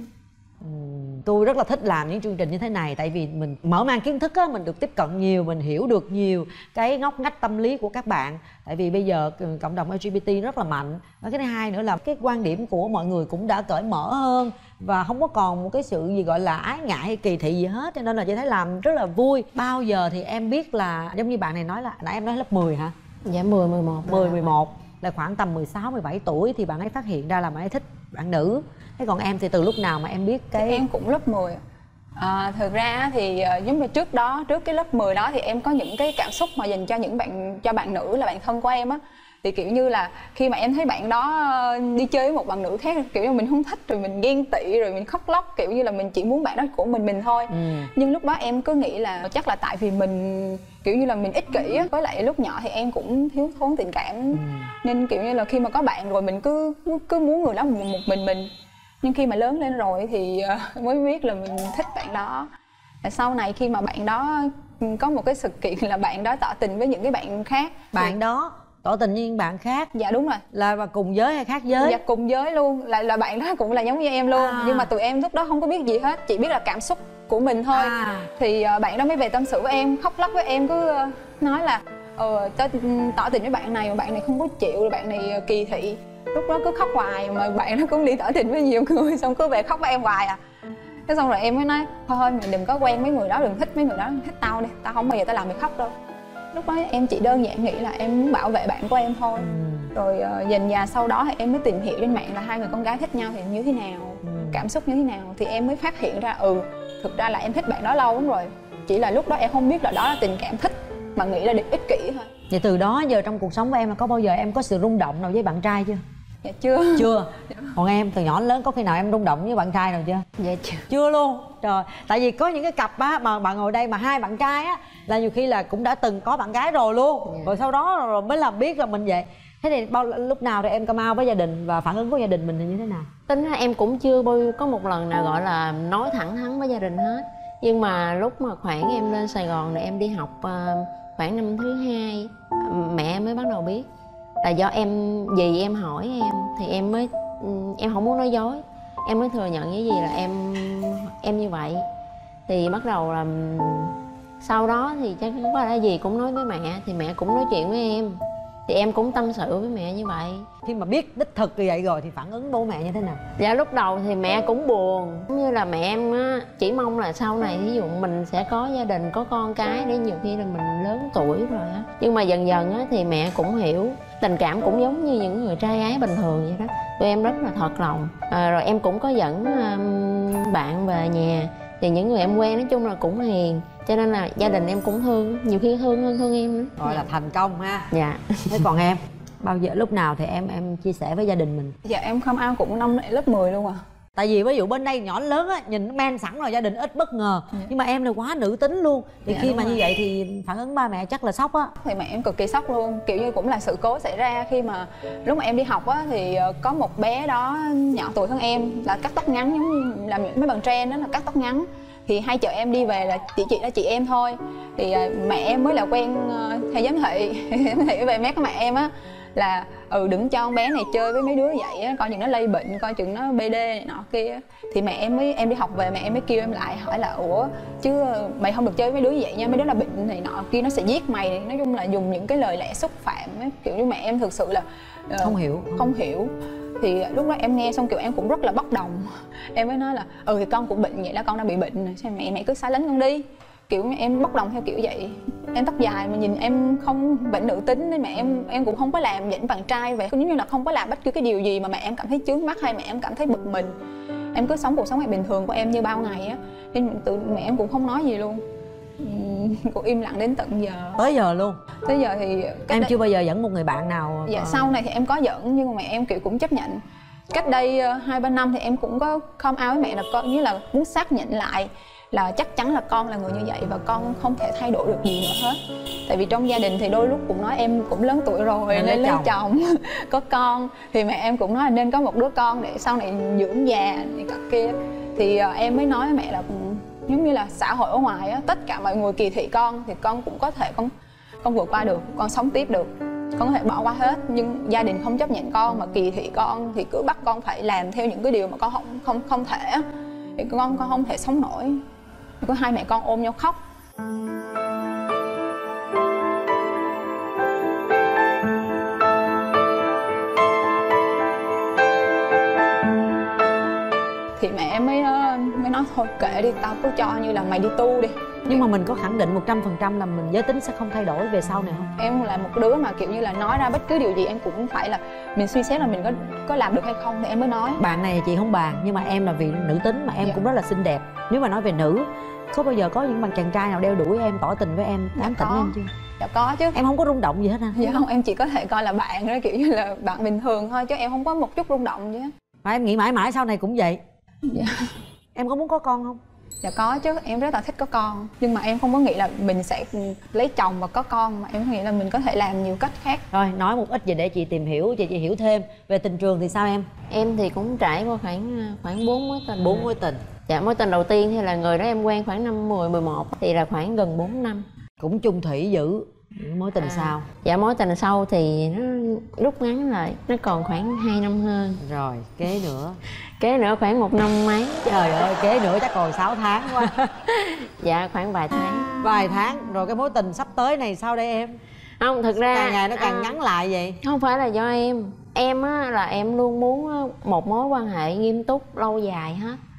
Tôi rất là thích làm những chương trình như thế này, tại vì mình mở mang kiến thức á, mình được tiếp cận nhiều, mình hiểu được nhiều cái ngóc ngách tâm lý của các bạn. Tại vì bây giờ cộng đồng LGBT rất là mạnh, và cái thứ hai nữa là cái quan điểm của mọi người cũng đã cởi mở hơn và không có còn một cái sự gì gọi là ái ngại hay kỳ thị gì hết, cho nên là chị thấy làm rất là vui. Bao giờ thì em biết là giống như bạn này nói là nãy em nói lớp 10 hả? Dạ 10-11 là khoảng tầm 16-17 tuổi thì bạn ấy phát hiện ra là bạn ấy thích bạn nữ. Thế còn em thì từ lúc nào mà em biết cái... Em cũng lớp 10. Thực ra thì giống như trước cái lớp 10 đó thì em có những cái cảm xúc mà dành cho bạn nữ là bạn thân của em á. Thì kiểu như là khi mà em thấy bạn đó đi chơi với một bạn nữ khác, kiểu như mình không thích, rồi mình ghen tị, rồi mình khóc lóc, kiểu như là mình chỉ muốn bạn đó của mình thôi. Nhưng lúc đó em cứ nghĩ là chắc là tại vì mình kiểu như là mình ích kỷ á, với lại lúc nhỏ thì em cũng thiếu thốn tình cảm, nên kiểu như là khi mà có bạn rồi mình cứ muốn người đó một mình. Nhưng khi mà lớn lên rồi thì mới biết là mình thích bạn đó. Và sau này khi mà bạn đó có một cái sự kiện là bạn đó tỏ tình với những cái bạn khác. Bạn đó tỏ tình với những bạn khác? Dạ đúng rồi. Là cùng giới hay khác giới? Dạ cùng giới luôn, là bạn đó cũng là giống như em luôn. Nhưng mà tụi em lúc đó không có biết gì hết, chỉ biết là cảm xúc của mình thôi. Thì bạn đó mới về tâm sự với em, khóc lóc với em, cứ nói là tỏ tình với bạn này mà bạn này không có chịu, rồi bạn này kỳ thị. Lúc đó cứ khóc hoài, mà bạn nó cũng đi tỏ tình với nhiều người, xong cứ về khóc với em hoài à. Thế xong rồi em mới nói thôi mày đừng có quen mấy người đó, đừng thích mấy người đó, thích tao đi, tao không bao giờ tao làm mày khóc đâu. Lúc đó em chỉ đơn giản nghĩ là em muốn bảo vệ bạn của em thôi. Rồi dần dà sau đó thì em mới tìm hiểu trên mạng là hai người con gái thích nhau thì như thế nào, cảm xúc như thế nào, thì em mới phát hiện ra thực ra là em thích bạn đó lâu lắm rồi, chỉ là lúc đó em không biết là đó là tình cảm thích mà nghĩ là ích kỷ thôi. Vậy từ đó giờ trong cuộc sống của em là có bao giờ em có sự rung động nào với bạn trai chưa? Dạ chưa. Chưa. Còn em từ nhỏ đến lớn có khi nào em rung động với bạn trai nào chưa? Dạ chưa. Chưa luôn. Trời, tại vì có những cái cặp á mà bạn ngồi đây mà hai bạn trai á là nhiều khi là cũng đã từng có bạn gái rồi luôn, rồi sau đó rồi mới làm biết là mình vậy. Thế thì lúc nào thì em come out với gia đình và phản ứng của gia đình mình là như thế nào? Tính ra em cũng chưa có một lần nào gọi là nói thẳng thắn với gia đình hết. Nhưng mà lúc mà khoảng em lên Sài Gòn để em đi học khoảng năm thứ 2, mẹ em mới bắt đầu biết. Là do dì em hỏi em thì em không muốn nói dối, em mới thừa nhận với dì là em như vậy. Thì bắt đầu là sau đó thì chắc có lẽ dì cũng nói với mẹ, thì mẹ cũng nói chuyện với em, thì em cũng tâm sự với mẹ như vậy. Khi mà biết đích thực như vậy rồi thì phản ứng bố mẹ như thế nào? Dạ lúc đầu thì mẹ cũng buồn, giống như là mẹ em á chỉ mong là sau này ví dụ mình sẽ có gia đình, có con cái, để nhiều khi là mình lớn tuổi rồi á. Nhưng mà dần dần á thì mẹ cũng hiểu, tình cảm cũng giống như những người trai ái bình thường vậy đó. Tụi em rất là thật lòng. Rồi em cũng có dẫn bạn về nhà, thì những người em quen nói chung là cũng hiền, cho nên là gia đình em cũng thương, nhiều khi thương hơn thương em nữa. Gọi là thành công ha. Dạ. Thế còn em, bao giờ lúc nào thì em chia sẻ với gia đình mình? Dạ em come out cũng năm lớp 10 luôn à. Tại vì ví dụ bên đây nhỏ lớn á, nhìn nó men sẵn rồi, gia đình ít bất ngờ. Nhưng mà em là quá nữ tính luôn. Thì khi mà như vậy thì phản ứng ba mẹ chắc là sốc á. Thì mẹ em cực kỳ sốc luôn, kiểu như cũng là sự cố xảy ra khi mà lúc mà em đi học á, thì có một bé đó nhỏ tuổi hơn em là cắt tóc ngắn, giống như làm những mấy bạn trend đó là cắt tóc ngắn. Thì hai chợ em đi về là chị là chị em thôi. Thì mẹ em mới là quen thầy giám thị về mét của mẹ em á, là đừng cho con bé này chơi với mấy đứa vậy á, coi chừng nó lây bệnh, coi chừng nó BD này nọ kia. Thì mẹ em đi học về, mẹ em mới kêu em lại hỏi là ủa chứ mày không được chơi với mấy đứa vậy nha, mấy đứa là bệnh này nọ kia, nó sẽ giết mày. Nói chung là dùng những cái lời lẽ xúc phạm ấy. Kiểu như mẹ em thực sự là không hiểu. Thì lúc đó em nghe xong kiểu em cũng rất là bốc đồng. Em mới nói là thì con cũng bệnh vậy đó, con đang bị bệnh, sao mẹ cứ xa lánh con đi. Kiểu như em bốc đồng theo kiểu vậy. Em tóc dài mà nhìn em không bệnh nữ tính, nên mẹ em cũng không có làm dẫn bạn trai vậy. Giống như là không có làm bất cứ cái điều gì mà mẹ em cảm thấy chướng mắt hay mẹ em cảm thấy bực mình. Em cứ sống cuộc sống bình thường của em như bao ngày á. Nên mẹ em cũng không nói gì luôn. Cũng im lặng đến tận giờ. Tới giờ luôn? Tới giờ thì em chưa bao giờ dẫn một người bạn nào? Dạ sau này thì em có dẫn, nhưng mà mẹ em kiểu cũng chấp nhận. Cách đây 2-3 năm thì em cũng có come out với mẹ, là coi như là muốn xác nhận lại là chắc chắn là con là người như vậy và con không thể thay đổi được gì nữa hết. Tại vì trong gia đình thì đôi lúc cũng nói em cũng lớn tuổi rồi nên lấy chồng có con, thì mẹ em cũng nói là nên có một đứa con để sau này dưỡng già này cả kia. Thì em mới nói với mẹ là giống như là xã hội ở ngoài á, tất cả mọi người kỳ thị con thì con cũng có thể con vượt qua được, con sống tiếp được, con có thể bỏ qua hết. Nhưng gia đình không chấp nhận con mà kỳ thị con thì cứ bắt con phải làm theo những cái điều mà con không thể á, thì con không thể sống nổi. Có hai mẹ con ôm nhau khóc. Thì mẹ em mới nói thôi kệ đi, tao cứ cho như là mày đi tu đi. Nhưng mà mình có khẳng định 100% là mình giới tính sẽ không thay đổi về sau này không? Em là một đứa mà kiểu như là nói ra bất cứ điều gì em cũng phải là mình suy xét là mình có làm được hay không thì em mới nói. Bạn này chị không bàn, nhưng mà em là vì nữ tính mà em cũng rất là xinh đẹp. Nếu mà nói về nữ, có bao giờ có những bạn chàng trai nào đeo đuổi em, tỏ tình với em, ám tình em chưa? Dạ có chứ. Em không có rung động gì hết hả? Dạ không, em chỉ có thể coi là bạn đó, kiểu như là bạn bình thường thôi, chứ em không có một chút rung động gì hết. Mà em nghĩ mãi mãi sau này cũng vậy? Dạ. Em có muốn có con không? Dạ có chứ, em rất là thích có con. Nhưng mà em không có nghĩ là mình sẽ lấy chồng và có con, mà em nghĩ là mình có thể làm nhiều cách khác. Rồi, nói một ít về để chị tìm hiểu, chị hiểu thêm. Về tình trường thì sao em? Em thì cũng trải qua khoảng 4 mối tình. 4 mối tình. Dạ, mối tình đầu tiên thì là người đó em quen khoảng năm 10-11 thì là khoảng gần 4 năm. Cũng chung thủy dữ. Mối tình sau? Dạ mối tình sau thì nó rút ngắn lại, nó còn khoảng 2 năm hơn. Rồi, kế nữa? Kế nữa khoảng 1 năm mấy. Trời ơi, kế nữa chắc còn 6 tháng quá. Dạ khoảng vài tháng. Vài tháng, rồi cái mối tình sắp tới này sao đây em? Không, thực ra càng ngày nó càng ngắn lại vậy. Không phải là do em á, là em luôn muốn một mối quan hệ nghiêm túc lâu dài hết.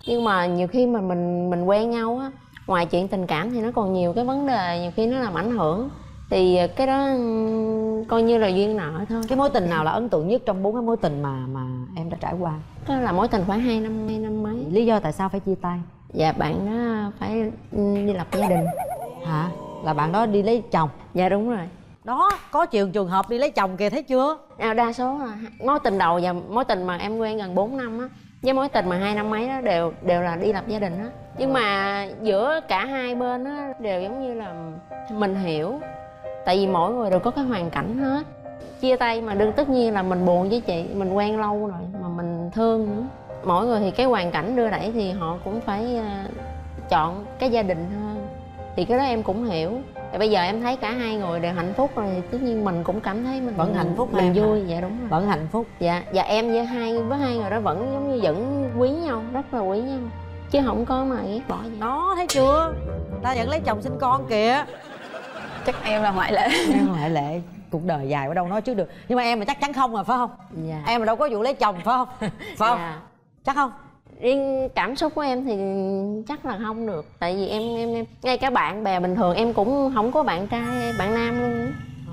Nhưng mà nhiều khi mà mình quen nhau á, ngoài chuyện tình cảm thì nó còn nhiều cái vấn đề nhiều khi nó làm ảnh hưởng. Thì cái đó coi như là duyên nợ thôi. Cái mối tình nào là ấn tượng nhất trong 4 cái mối tình mà em đã trải qua? Đó là mối tình khoảng 2 năm mấy. Lý do tại sao phải chia tay? Dạ bạn đó phải đi lập gia đình. Hả? Là bạn đó đi lấy chồng? Dạ đúng rồi. Đó, có trường hợp đi lấy chồng kìa, thấy chưa? Đa số là mối tình đầu và mối tình mà em quen gần 4 năm á, với mối tình mà 2 năm mấy đó đều là đi lập gia đình á. Nhưng mà giữa cả hai bên á đều giống như là mình hiểu. Tại vì mỗi người đều có cái hoàn cảnh hết. Chia tay mà tất nhiên là mình buồn với chị, mình quen lâu rồi mà mình thương nữa. Mỗi người thì cái hoàn cảnh đưa đẩy thì họ cũng phải chọn cái gia đình hơn. Thì cái đó em cũng hiểu. Thì bây giờ em thấy cả hai người đều hạnh phúc rồi thì tất nhiên mình cũng cảm thấy mình vẫn hạnh phúc, mình vui. Hả? Dạ đúng rồi. Vẫn hạnh phúc. Dạ, và em với hai người đó vẫn giống như vẫn quý nhau, rất là quý nhau. Chứ không có mà ghét bỏ gì. Đó, thấy chưa? Ta vẫn lấy chồng sinh con kìa. Chắc em là ngoại lệ. Em ngoại lệ, cuộc đời dài quá đâu nói trước được. Nhưng mà em mà chắc chắn không rồi phải không? Dạ. Em mà đâu có vụ lấy chồng phải không? Phải không? Dạ. Chắc không? Riêng cảm xúc của em thì chắc là không được. Tại vì em ngay cả bạn bè bình thường em cũng không có bạn trai, bạn nam luôn.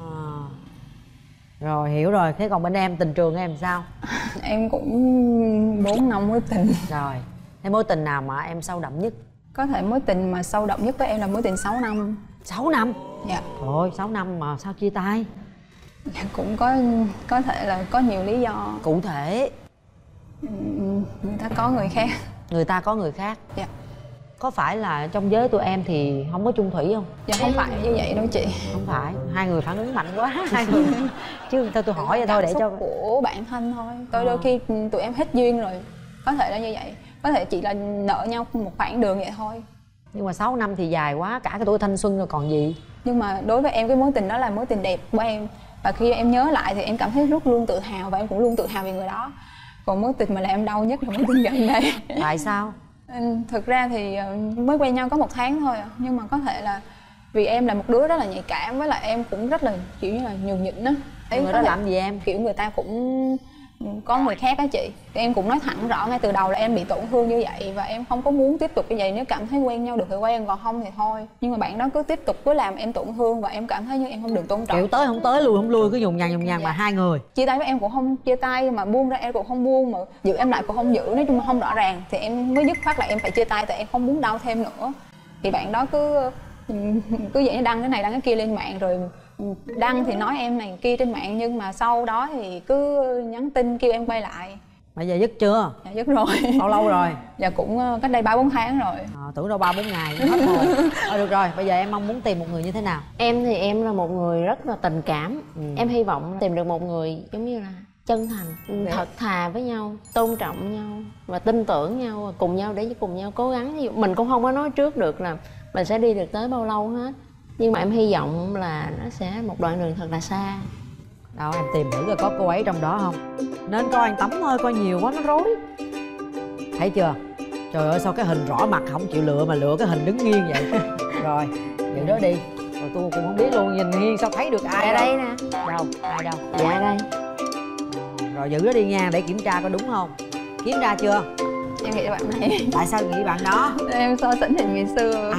Rồi, hiểu rồi. Thế còn bên em, tình trường em sao? Em cũng 4 năm mối tình. Rồi, thế mối tình nào mà em sâu đậm nhất? Có thể mối tình mà sâu đậm nhất với em là mối tình 6 năm. 6 năm? Dạ. Thôi, 6 năm mà sao chia tay? Cũng có thể là có nhiều lý do. Cụ thể? Người ta có người khác. Người ta có người khác? Dạ. Có phải là trong giới tụi em thì không có chung thủy không? Dạ không phải như vậy đâu chị. Không phải, hai người phản ứng mạnh quá hai người. Chứ thôi tôi hỏi vậy thôi để cho của bản thân thôi. Đôi khi tụi em hết duyên rồi. Có thể là như vậy. Có thể chỉ là nợ nhau một khoảng đường vậy thôi. Nhưng mà 6 năm thì dài quá, cả cái tuổi thanh xuân rồi còn gì. Nhưng mà đối với em cái mối tình đó là mối tình đẹp của em. Và khi em nhớ lại thì em cảm thấy rất luôn tự hào và em cũng luôn tự hào về người đó. Còn mối tình mà làm em đau nhất là mối tình gần đây. Tại sao? Thực ra thì mới quen nhau có 1 tháng thôi. Nhưng mà có thể là vì em là một đứa rất là nhạy cảm, với lại em cũng rất là kiểu như là nhường nhịn á. Người đó làm gì em? Kiểu người ta cũng có người khác á chị. Thì em cũng nói thẳng rõ ngay từ đầu là em bị tổn thương như vậy và em không có muốn tiếp tục như vậy. Nếu cảm thấy quen nhau được thì quen, còn không thì thôi. Nhưng mà bạn đó cứ tiếp tục cứ làm em tổn thương và em cảm thấy như em không được tôn trọng. Kiểu tới không tới, lui không lui, cứ dùng nhằng mà hai người chia tay với em cũng không chia tay, mà buông ra em cũng không buông, mà giữ em lại cũng không giữ. Nói chung là không rõ ràng thì em mới dứt khoát là em phải chia tay, tại em không muốn đau thêm nữa. Thì bạn đó cứ vậy như đăng cái này đăng cái kia lên mạng, rồi đăng thì nói em này kia trên mạng, nhưng mà sau đó thì cứ nhắn tin kêu em quay lại. Bây giờ dứt chưa? Dạ dứt rồi. Bao lâu rồi? Dạ cũng cách đây 3-4 tháng rồi. Tưởng đâu 3-4 ngày hết rồi. Được rồi, bây giờ em mong muốn tìm một người như thế nào? Em thì em là một người rất là tình cảm. Em hy vọng tìm được một người giống như là chân thành, thật thà với nhau, tôn trọng nhau và tin tưởng nhau, cùng nhau để cùng nhau cố gắng. Mình cũng không có nói trước được là mình sẽ đi được tới bao lâu hết, nhưng mà em hy vọng là nó sẽ một đoạn đường thật là xa. Đâu em tìm thử coi có cô ấy trong đó không. Nên coi anh Tấm thôi, coi nhiều quá nó rối. Thấy chưa? Trời ơi sao cái hình rõ mặt không chịu lựa mà lựa cái hình đứng nghiêng vậy. Rồi, vậy đó đi. Rồi tôi cũng không biết luôn, nhìn nghiêng sao thấy được ai ở đây nè. Đâu? Ai đâu? Dạ đây. Rồi giữ nó đi nha, để kiểm tra có đúng không. Kiếm ra chưa? Em nghĩ là bạn này. Tại sao nghĩ bạn đó? Em so sánh hình ngày xưa.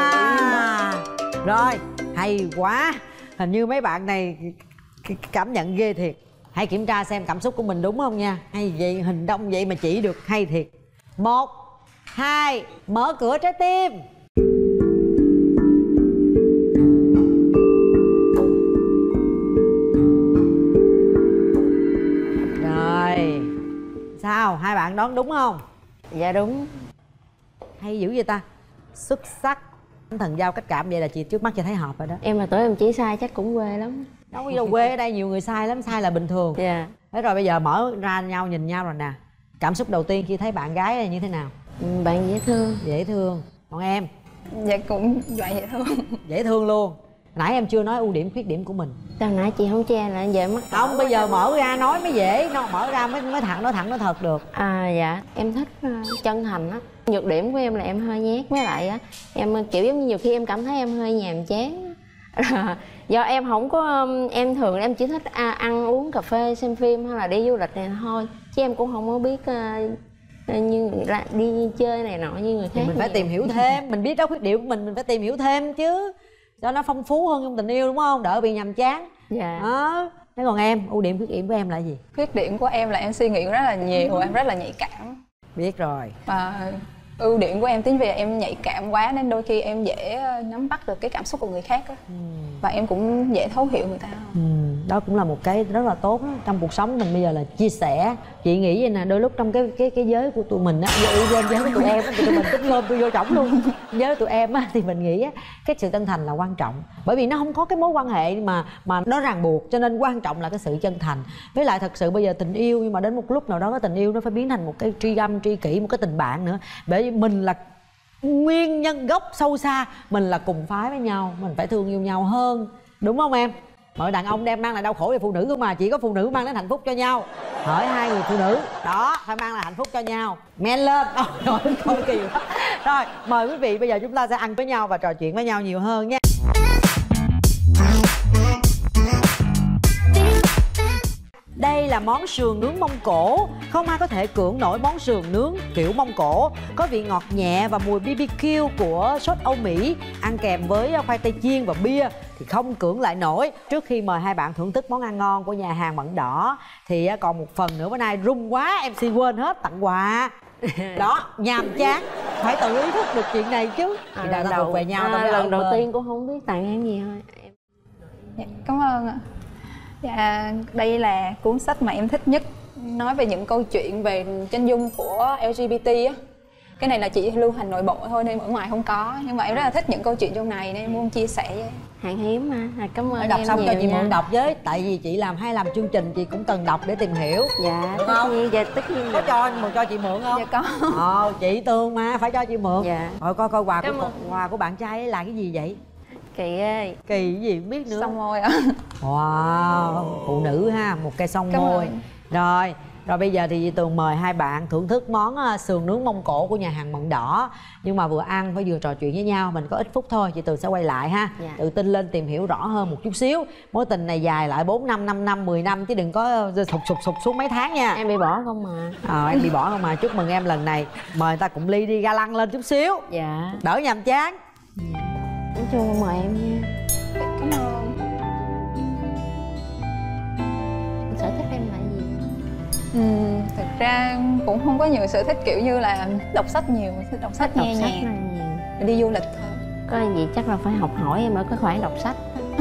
Rồi, hay quá. Hình như mấy bạn này cảm nhận ghê thiệt. Hãy kiểm tra xem cảm xúc của mình đúng không nha. Hay vậy, hình đông vậy mà chỉ được, hay thiệt. 1, 2, mở cửa trái tim. Rồi, sao? Hai bạn đoán đúng không? Dạ đúng. Hay dữ vậy ta. Xuất sắc. Thần giao cách cảm vậy là chị trước mắt chị thấy hợp rồi đó. Em mà tưởng em chỉ sai chắc cũng quê lắm. Đâu có đâu quê, ở đây nhiều người sai lắm, sai là bình thường. Dạ. Thế rồi bây giờ mở ra nhau nhìn nhau rồi nè. Cảm xúc đầu tiên khi thấy bạn gái là như thế nào? Bạn dễ thương. Dễ thương. Còn em? Dạ cũng vậy dễ thương. Dễ thương luôn. Nãy em chưa nói ưu điểm khuyết điểm của mình. Sao nãy chị không che là về mắt? Không, bây giờ mở ra nói mới dễ. Mở ra mới thẳng, nói thẳng nói thật được. Dạ em thích chân thành á. Nhược điểm của em là em hơi nhát, với lại á em kiểu giống như nhiều khi em cảm thấy em hơi nhàm chán. Do em không có, em thường em chỉ thích ăn uống cà phê, xem phim hay là đi du lịch này thôi, chứ em cũng không có biết như là đi chơi này nọ như người khác. Thì mình phải tìm hiểu thêm, mình biết đó khuyết điểm của mình phải tìm hiểu thêm chứ, cho nó phong phú hơn trong tình yêu, đúng không? Đỡ bị nhàm chán. Dạ. Đó. Thế còn em, ưu điểm khuyết điểm của em là gì? Khuyết điểm của em là em suy nghĩ rất là nhiều, em rất là nhạy cảm. Biết rồi. Và ưu điểm của em chính vì em nhạy cảm quá nên đôi khi em dễ nắm bắt được cái cảm xúc của người khác á. Và em cũng dễ thấu hiểu người ta hơn. Đó cũng là một cái rất là tốt đó. Trong cuộc sống mình bây giờ là chia sẻ. Chị nghĩ vậy nè, đôi lúc trong cái giới của tụi mình á, giới của tụi em á, thì tụi mình tính gom tôi vô trỏng luôn. Giới của tụi em á thì mình nghĩ á, cái sự chân thành là quan trọng. Bởi vì nó không có cái mối quan hệ mà nó ràng buộc, cho nên quan trọng là cái sự chân thành. Với lại thật sự bây giờ tình yêu, nhưng mà đến một lúc nào đó cái tình yêu nó phải biến thành một cái tri âm tri kỷ, một cái tình bạn nữa. Bởi vì mình là nguyên nhân gốc sâu xa, mình là cùng phái với nhau, mình phải thương yêu nhau hơn, đúng không em? Mọi đàn ông đem mang lại đau khổ về phụ nữ cơ mà, chỉ có phụ nữ mang đến hạnh phúc cho nhau. Hỏi hai người phụ nữ đó phải mang lại hạnh phúc cho nhau. Men lên. Rồi không kỳ quá. Rồi mời quý vị, bây giờ chúng ta sẽ ăn với nhau và trò chuyện với nhau nhiều hơn nha. Đây là món sườn nướng Mông Cổ. Không ai có thể cưỡng nổi món sườn nướng kiểu Mông Cổ. Có vị ngọt nhẹ và mùi BBQ của sốt Âu Mỹ, ăn kèm với khoai tây chiên và bia thì không cưỡng lại nổi. Trước khi mời hai bạn thưởng thức món ăn ngon của nhà hàng Mận Đỏ thì còn một phần nữa, bữa nay rung quá MC quên hết tặng quà. Đó, nhàm chán phải tự ý thức được chuyện này chứ. Thì ta thuộc về nhau. Lần đầu tiên cũng không biết tặng em gì thôi. Dạ, cảm ơn ạ. Dạ, đây là cuốn sách mà em thích nhất, nói về những câu chuyện về chân dung của LGBT á. Cái này là chỉ lưu hành nội bộ thôi nên ở ngoài không có, nhưng mà em rất là thích những câu chuyện trong này nên em muốn chia sẻ với hàng hiếm mà. Cảm ơn đọc em xong nhiều cho chị nha. mượn đọc với, tại vì chị làm hay làm chương trình chị cũng cần đọc để tìm hiểu. Dạ được không? Dạ tất nhiên. Có cho chị mượn không? Dạ có. Chị Tương mà phải cho chị mượn. Dạ. Rồi coi quà của bạn trai ấy là cái gì vậy? Kỳ ơi. Kỳ cái gì không biết nữa. Son môi ạ. Wow, phụ nữ ha, một cây son môi. Rồi bây giờ thì chị Tường mời hai bạn thưởng thức món sườn nướng Mông Cổ của nhà hàng Mận Đỏ. Nhưng mà vừa ăn phải vừa trò chuyện với nhau, mình có ít phút thôi, chị Tường sẽ quay lại ha. Dạ. Tự tin lên tìm hiểu rõ hơn một chút xíu. Mối tình này dài lại 4 năm, 5 năm, 10 năm chứ đừng có sụp xuống mấy tháng nha. Em bị bỏ không mà. Em bị bỏ không mà, chúc mừng em lần này. Mời ta cụng ly đi, ga lăng lên chút xíu. Dạ. Đỡ nhàm chán. Nói chung mời em nha. Cảm ơn. Sở thích em là gì? Thực ra cũng không có nhiều sở thích, kiểu như là đọc sách nhiều, đọc sách nghe nhạc, đi du lịch thôi. Có gì chắc là phải học hỏi em ở cái khoản đọc sách.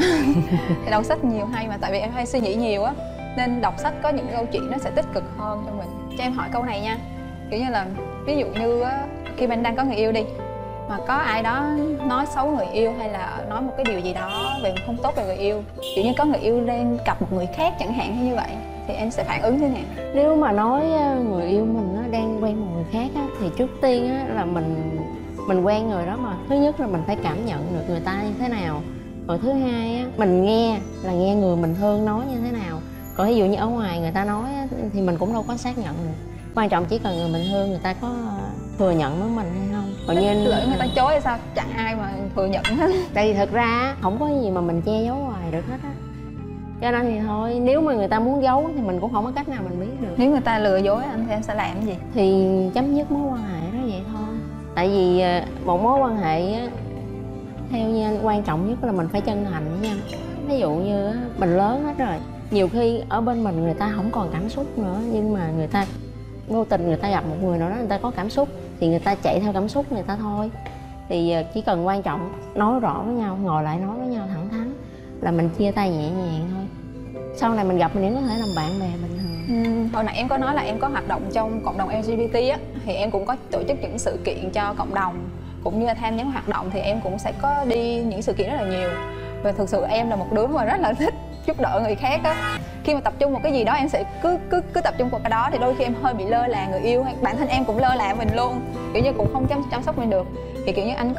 Đọc sách nhiều hay mà, tại vì em hay suy nghĩ nhiều á, nên đọc sách có những câu chuyện nó sẽ tích cực hơn cho mình. Cho em hỏi câu này nha, kiểu như là ví dụ như á, khi mình đang có người yêu đi, mà có ai đó nói xấu người yêu hay là nói một cái điều gì đó về không tốt về người yêu, kiểu như có người yêu lên gặp một người khác chẳng hạn như vậy, thì em sẽ phản ứng thế nào? Nếu mà nói người yêu mình nó đang quen một người khác á, thì trước tiên á, là mình quen người đó mà thứ nhất là mình phải cảm nhận được người ta như thế nào, rồi thứ hai á, mình nghe là nghe người mình thương nói như thế nào. Còn ví dụ như ở ngoài người ta nói á, thì mình cũng đâu có xác nhận được. Quan trọng chỉ cần người mình thương người ta có thừa nhận với mình hay không. Còn như lỡ người ta chối hay sao, chẳng ai mà thừa nhận hết. Tại vì thật ra không có gì mà mình che giấu hoài được hết á, cho nên thì thôi, nếu mà người ta muốn giấu thì mình cũng không có cách nào mình biết được. Nếu người ta lừa dối anh thì em sẽ làm cái gì? Thì chấm dứt mối quan hệ đó vậy thôi. Tại vì một mối quan hệ á, theo như anh, quan trọng nhất là mình phải chân thành với nhau. Ví dụ như mình lớn hết rồi, nhiều khi ở bên mình người ta không còn cảm xúc nữa, nhưng mà người ta vô tình người ta gặp một người nào đó người ta có cảm xúc thì người ta chạy theo cảm xúc người ta thôi. Thì chỉ cần quan trọng nói rõ với nhau, ngồi lại nói với nhau thẳng thắn là mình chia tay nhẹ nhàng thôi. Sau này mình gặp mình vẫn có thể làm bạn bè bình thường. Hồi nãy em có nói là em có hoạt động trong cộng đồng LGBT á, thì em cũng có tổ chức những sự kiện cho cộng đồng, cũng như là tham những hoạt động thì em cũng sẽ có đi những sự kiện rất là nhiều. Và thực sự em là một đứa mà rất là thích giúp đỡ người khác á. Khi mà tập trung một cái gì đó em sẽ cứ tập trung vào cái đó, thì đôi khi em hơi bị lơ là người yêu, hay bản thân em cũng lơ là mình luôn, kiểu như cũng không chăm sóc mình được. Thì kiểu như anh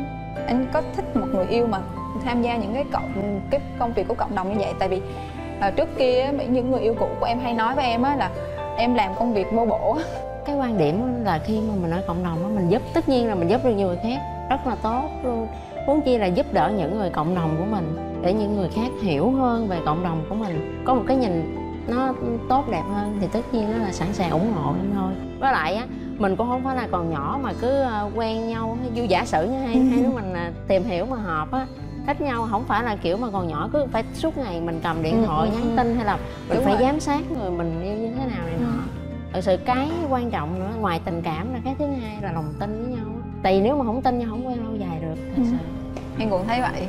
có thích một người yêu mà tham gia những cái công việc của cộng đồng như vậy. Tại vì trước kia những người yêu cũ của em hay nói với em á là em làm công việc vô bổ. Cái quan điểm là khi mà mình ở cộng đồng á, mình giúp, tất nhiên là mình giúp được nhiều người khác rất là tốt luôn. Huống chi là giúp đỡ những người cộng đồng của mình, để những người khác hiểu hơn về cộng đồng của mình, có một cái nhìn nó tốt đẹp hơn, thì tất nhiên nó là sẵn sàng ủng hộ em thôi. Với lại á, mình cũng không phải là còn nhỏ mà cứ quen nhau vui giả sử như hai đứa mình tìm hiểu mà hợp á, thích nhau, không phải là kiểu mà còn nhỏ cứ phải suốt ngày mình cầm điện thoại nhắn tin hay là mình phải giám sát người mình yêu như thế nào này nọ. Thực sự cái quan trọng nữa ngoài tình cảm là cái thứ hai là lòng tin với nhau. Tại vì nếu mà không tin nhau không quen lâu dài được thật sự. Em cũng thấy vậy.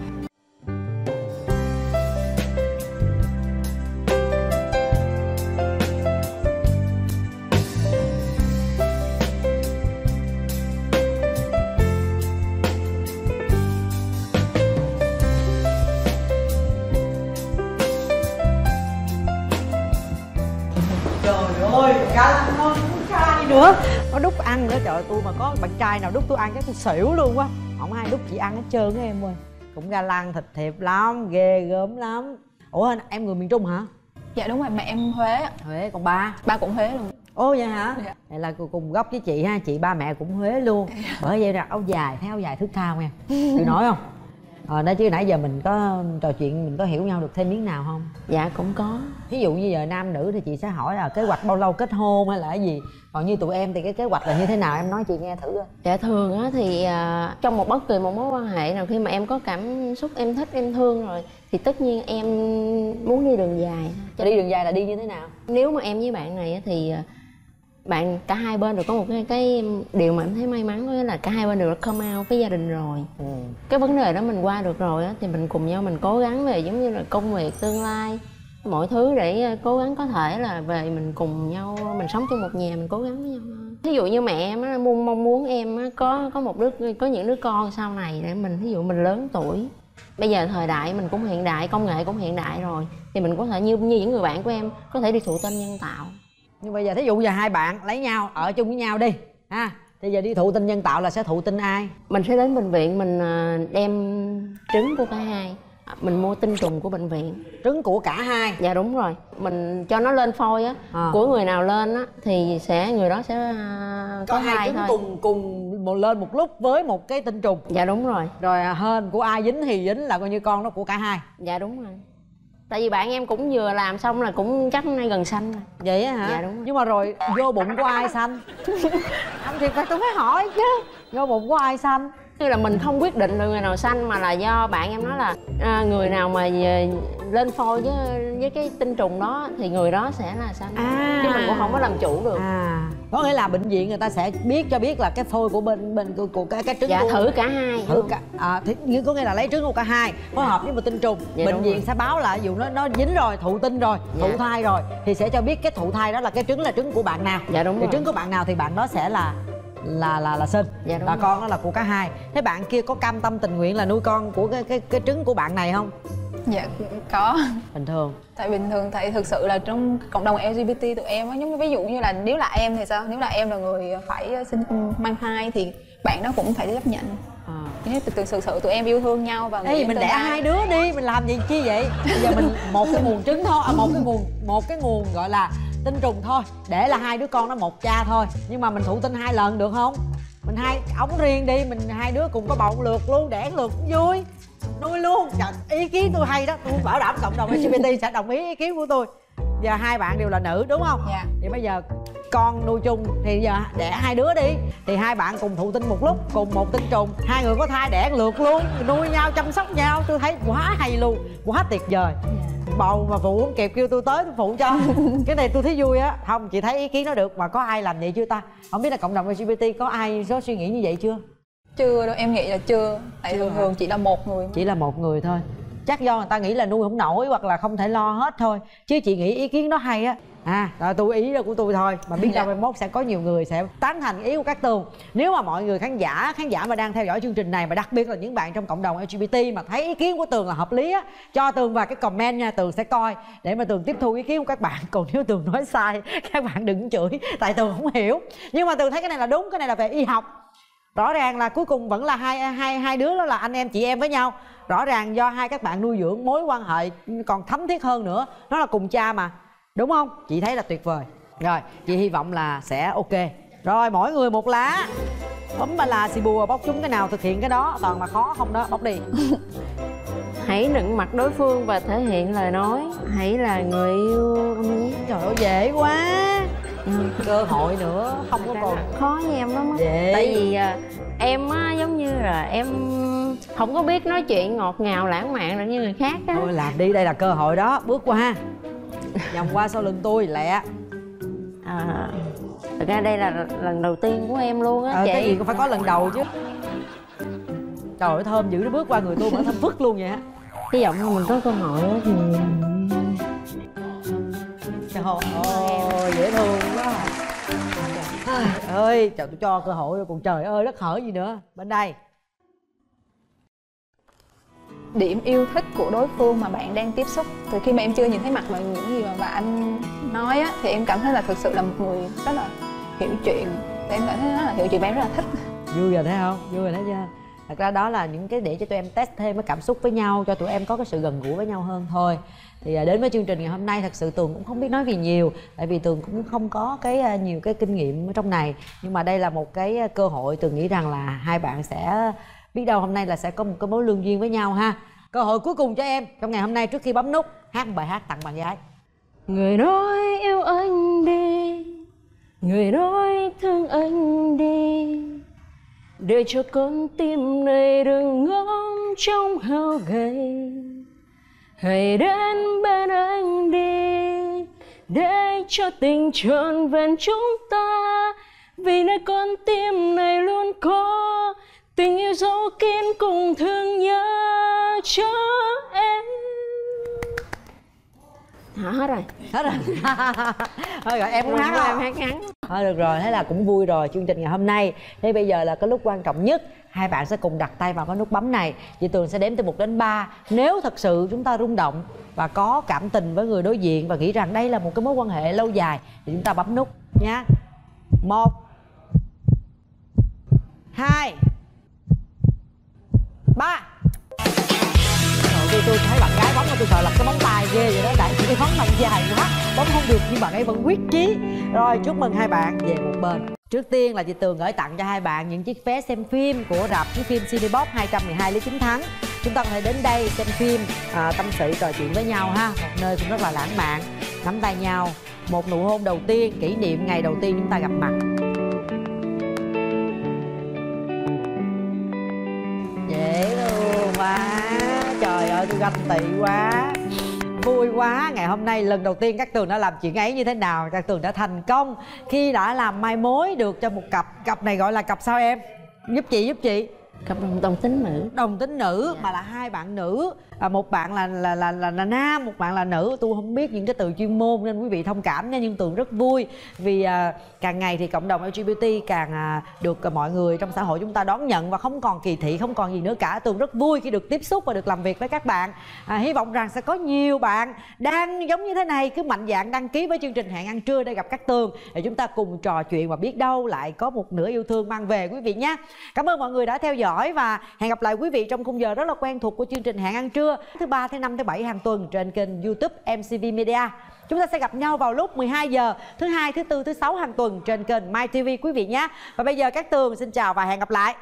Ôi, cá lăng ngon trai nữa. Nó đút ăn nữa, trời ơi, tôi mà có bạn trai nào đút tôi ăn chắc tôi xỉu luôn quá. Không ai đút chị ăn hết trơn á em ơi. Cũng ga lăng thịt thiệp lắm, ghê gớm lắm. Ủa em người miền Trung hả? Dạ đúng rồi, mẹ em Huế. Huế, còn ba? Ba cũng Huế luôn. Ồ vậy hả? Dạ. Vậy là cùng gốc với chị ha, chị ba mẹ cũng Huế luôn. Bởi vậy là áo dài, thấy áo dài thước tha nha. Chị nói không? Đó chứ nãy giờ mình có trò chuyện, mình có hiểu nhau được thêm miếng nào không? Dạ cũng có. Ví dụ như giờ nam nữ thì chị sẽ hỏi là kế hoạch bao lâu kết hôn hay là cái gì. Còn như tụi em thì cái kế hoạch là như thế nào, em nói chị nghe thử coi. Dạ thường á thì trong bất kỳ một mối quan hệ nào khi mà em có cảm xúc em thích em thương rồi thì tất nhiên em muốn đi đường dài. Đi đường dài là đi như thế nào? Nếu mà em với bạn này á thì bạn cả hai bên đều có một cái điều mà em thấy may mắn, đó là cả hai bên đều đã come out với gia đình rồi. Cái vấn đề đó mình qua được rồi á thì mình cùng nhau mình cố gắng về giống như là công việc tương lai mọi thứ để cố gắng có thể là về mình cùng nhau mình sống chung một nhà, mình cố gắng với nhau. Ví dụ như mẹ em á mong muốn em á có một có những đứa con sau này để mình, ví dụ mình lớn tuổi, bây giờ thời đại mình cũng hiện đại, công nghệ cũng hiện đại rồi thì mình có thể như những người bạn của em có thể đi thụ tinh nhân tạo. Nhưng bây giờ thí dụ giờ hai bạn lấy nhau ở chung với nhau đi ha, thì giờ đi thụ tinh nhân tạo là sẽ thụ tinh ai? Mình sẽ đến bệnh viện, mình đem trứng của cả hai, mình mua tinh trùng của bệnh viện. Trứng của cả hai? Dạ đúng rồi, mình cho nó lên phôi á, của người nào lên á thì người đó sẽ có hai trứng thôi. cùng lên một lúc với một cái tinh trùng. Dạ đúng rồi. Rồi hên của ai dính thì dính, là coi như con nó của cả hai. Dạ đúng rồi. Tại vì bạn em cũng vừa làm xong là cũng chắc nay gần sanh rồi. Vậy á hả? Dạ đúng rồi. Nhưng mà rồi vô bụng của ai sanh? Không thì tôi phải hỏi chứ. Vô bụng của ai sanh? Như là mình không quyết định được người nào sanh, mà là do bạn em nói là người nào mà lên phôi với cái tinh trùng đó thì người đó sẽ là sanh. Chứ mình cũng không có làm chủ được. Có nghĩa là bệnh viện người ta sẽ biết là cái phôi của bên của cái trứng. Dạ thử cả hai. Thử cả thì có nghĩa là lấy trứng của cả hai phối hợp với một tinh trùng. Dạ, bệnh viện sẽ báo là dù nó dính rồi, thụ tinh rồi, thụ thai rồi thì sẽ cho biết cái thụ thai đó là cái trứng của bạn nào. Dạ đúng thì rồi. Trứng của bạn nào thì bạn đó sẽ là sinh. Dạ, và con đó là của cả hai. Thế bạn kia có cam tâm tình nguyện là nuôi con của cái trứng của bạn này không? Dạ có. Bình thường. Tại bình thường tại thực sự là trong cộng đồng LGBT tụi em á, giống như ví dụ như là nếu là em thì sao, nếu là em là người phải mang thai thì bạn đó cũng phải chấp nhận. Nếu thực sự tụi em yêu thương nhau và mình đẻ hai đứa đi, mình làm gì chi vậy? Bây giờ mình một cái nguồn trứng thôi, một cái nguồn gọi là tinh trùng thôi, để là hai đứa con nó một cha thôi. Nhưng mà mình thụ tinh 2 lần được không? Mình hai ống riêng đi, mình hai đứa cùng có bầu lượt luôn, đẻ lượt cũng vui, nuôi luôn. Trời, ý kiến tôi hay đó, tôi bảo đảm cộng đồng LGBT sẽ đồng ý kiến của tôi. Giờ hai bạn đều là nữ đúng không? Dạ. Thì bây giờ con nuôi chung thì giờ đẻ hai đứa đi, thì hai bạn cùng thụ tinh một lúc, cùng một tinh trùng, hai người có thai đẻ lượt luôn, nuôi nhau chăm sóc nhau. Tôi thấy quá hay luôn, quá tuyệt vời. Bầu mà phụ không kịp kêu tôi tới tôi phụ cho. Cái này tôi thấy vui á. Không, chị thấy ý kiến nó được, mà có ai làm vậy chưa ta? Không biết là cộng đồng LGBT có ai có suy nghĩ như vậy chưa? Chưa đâu, em nghĩ là chưa. Tại thường chỉ là một người. Chỉ là một người thôi. Chắc do người ta nghĩ là nuôi không nổi hoặc là không thể lo hết thôi. Chứ chị nghĩ ý kiến đó hay á. Rồi tôi ý đó của tôi thôi. Mà biết đâu mai mốt sẽ có nhiều người sẽ tán thành ý của các Tường. Nếu mà mọi người khán giả mà đang theo dõi chương trình này, mà đặc biệt là những bạn trong cộng đồng LGBT mà thấy ý kiến của Tường là hợp lý á, cho Tường vào cái comment nha, Tường sẽ coi để mà Tường tiếp thu ý kiến của các bạn. Còn nếu Tường nói sai, các bạn đừng chửi, tại Tường không hiểu. Nhưng mà Tường thấy cái này là đúng, cái này là về y học. Rõ ràng là cuối cùng vẫn là hai đứa đó là anh em chị em với nhau. Rõ ràng do hai các bạn nuôi dưỡng mối quan hệ còn thấm thiết hơn nữa. Nó là cùng cha mà, đúng không? Chị thấy là tuyệt vời. Rồi, chị hy vọng là sẽ ok. Rồi, mỗi người một lá. Bấm ba là xì bùa, bóc trúng cái nào thực hiện cái đó. Toàn mà khó không đó, bóc đi. Hãy nựng mặt đối phương và thể hiện lời nói. Hãy là người yêu ông nhé. Trời ơi, dễ quá. Cơ hội nữa không có còn khó với em lắm á. Vậy. Tại vì em á giống như là em không có biết nói chuyện ngọt ngào lãng mạn được như người khác á. thôi làm đi, đây là cơ hội đó, bước qua vòng qua sau lưng tôi lẹ. Thực ra đây là lần đầu tiên của em luôn á chị. Cái gì cũng phải có lần đầu chứ. Trời ơi thơm dữ, nó bước qua người tôi mà thơm phức luôn vậy á. Hy vọng là mình có cơ hội á thì trời ơi dễ thương quá. Trời ơi trời, tôi cho cơ hội rồi còn trời ơi đất hở gì nữa. Bên đây điểm yêu thích của đối phương mà bạn đang tiếp xúc. Từ khi mà em chưa nhìn thấy mặt mà những gì mà anh nói á, thì em cảm thấy là thực sự là một người rất là hiểu chuyện. Thì em cảm thấy rất là hiểu chuyện và em rất là thích. vui rồi thấy không, vui rồi thấy chưa. Thật ra đó là những cái để cho tụi em test thêm cái cảm xúc với nhau, cho tụi em có cái sự gần gũi với nhau hơn thôi. Thì đến với chương trình ngày hôm nay thật sự Tường cũng không biết nói gì nhiều, tại vì Tường cũng không có cái nhiều cái kinh nghiệm ở trong này. Nhưng mà đây là một cái cơ hội, Tường nghĩ rằng là hai bạn sẽ biết đâu hôm nay là sẽ có một cái mối lương duyên với nhau ha. Cơ hội cuối cùng cho em trong ngày hôm nay trước khi bấm nút hát một bài hát tặng bạn gái. Người nói yêu anh đi, người nói thương anh đi, để cho con tim này đừng ngóng trông hao gầy. Hãy đến bên anh đi, để cho tình trọn vẹn chúng ta, vì nơi con tim này luôn có tình yêu dấu kín cùng thương nhớ cho em. Hết rồi. Hết rồi. Thôi rồi em muốn hát không? Em hát ngắn. Thôi được rồi, thế là cũng vui rồi chương trình ngày hôm nay. Thế bây giờ là cái lúc quan trọng nhất, hai bạn sẽ cùng đặt tay vào cái nút bấm này. Chị Tường sẽ đếm từ 1 đến 3. Nếu thật sự chúng ta rung động và có cảm tình với người đối diện và nghĩ rằng đây là một cái mối quan hệ lâu dài thì chúng ta bấm nút nhé. 1 2 3. Tôi thấy bạn gái bấm mà tôi sợ là cái bóng tay ghê vậy đó, tại vì cái bóng bạn dài quá bấm không được, nhưng bạn ấy vẫn quyết chí. Rồi chúc mừng hai bạn về một bên. Trước tiên là chị Tường gửi tặng cho hai bạn những chiếc vé xem phim của rạp chiếu phim Cinebox 212 Lý Chính Thắng. Chúng ta có thể đến đây xem phim, tâm sự trò chuyện với nhau ha, một nơi cũng rất là lãng mạn, nắm tay nhau, một nụ hôn đầu tiên, kỷ niệm ngày đầu tiên chúng ta gặp mặt. Dễ thương quá, trời ơi tôi ganh tị quá, vui quá. Ngày hôm nay lần đầu tiên các Tường đã làm chuyện ấy như thế nào? Các Tường đã thành công khi đã làm mai mối được cho một cặp này gọi là cặp sao em? Giúp chị. Cặp đồng tính nữ. Đồng tính nữ. Mà là hai bạn nữ, một bạn là nam, một bạn là nữ. Tôi không biết những cái từ chuyên môn nên quý vị thông cảm nha, nhưng Tường rất vui vì càng ngày thì cộng đồng LGBT càng được mọi người trong xã hội chúng ta đón nhận và không còn kỳ thị, không còn gì nữa cả. Tường rất vui khi được tiếp xúc và được làm việc với các bạn. Hy vọng rằng sẽ có nhiều bạn đang giống như thế này cứ mạnh dạn đăng ký với chương trình Hẹn Ăn Trưa để gặp các Tường, để chúng ta cùng trò chuyện và biết đâu lại có một nửa yêu thương mang về quý vị nhé. Cảm ơn mọi người đã theo dõi và hẹn gặp lại quý vị trong khung giờ rất là quen thuộc của chương trình Hẹn Ăn Trưa thứ 3, thứ 5, thứ 7 hàng tuần trên kênh YouTube MCV Media. Chúng ta sẽ gặp nhau vào lúc 12 giờ thứ 2, thứ 4, thứ 6 hàng tuần trên kênh MyTV quý vị nhé. Và bây giờ các Tường xin chào và hẹn gặp lại.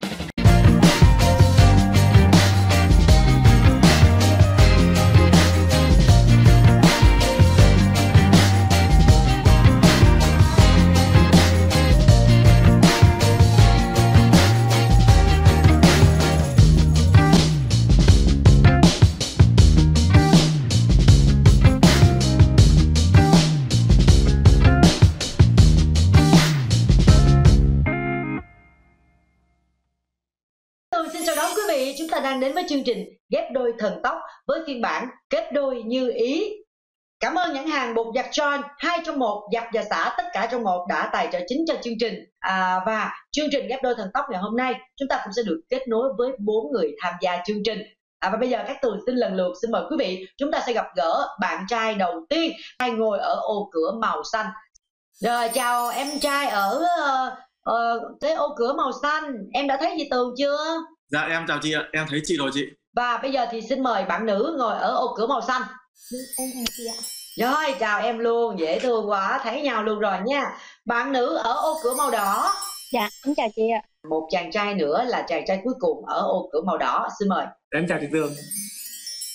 Xin chào đón quý vị, chúng ta đang đến với chương trình Ghép Đôi Thần Tốc với phiên bản Kết Đôi Như Ý. Cảm ơn nhãn hàng bột giặt John 2 trong 1, giặt và xả tất cả trong một đã tài trợ chính cho chương trình. Và chương trình Ghép Đôi Thần Tốc ngày hôm nay chúng ta cũng sẽ được kết nối với 4 người tham gia chương trình. Và bây giờ các Tường xin lần lượt xin mời quý vị, chúng ta sẽ gặp gỡ bạn trai đầu tiên hay ngồi ở ô cửa màu xanh. Rồi chào em trai ở cái ô cửa màu xanh, em đã thấy chị Tường chưa? Dạ em chào chị ạ, em thấy chị rồi chị. Và bây giờ thì xin mời bạn nữ ngồi ở ô cửa màu xanh. Em chào chị ạ. Rồi chào em luôn, dễ thương quá, thấy nhau luôn rồi nha. Bạn nữ ở ô cửa màu đỏ. Dạ em chào chị ạ. Một chàng trai nữa là chàng trai cuối cùng ở ô cửa màu đỏ, xin mời. Em chào chị Tường.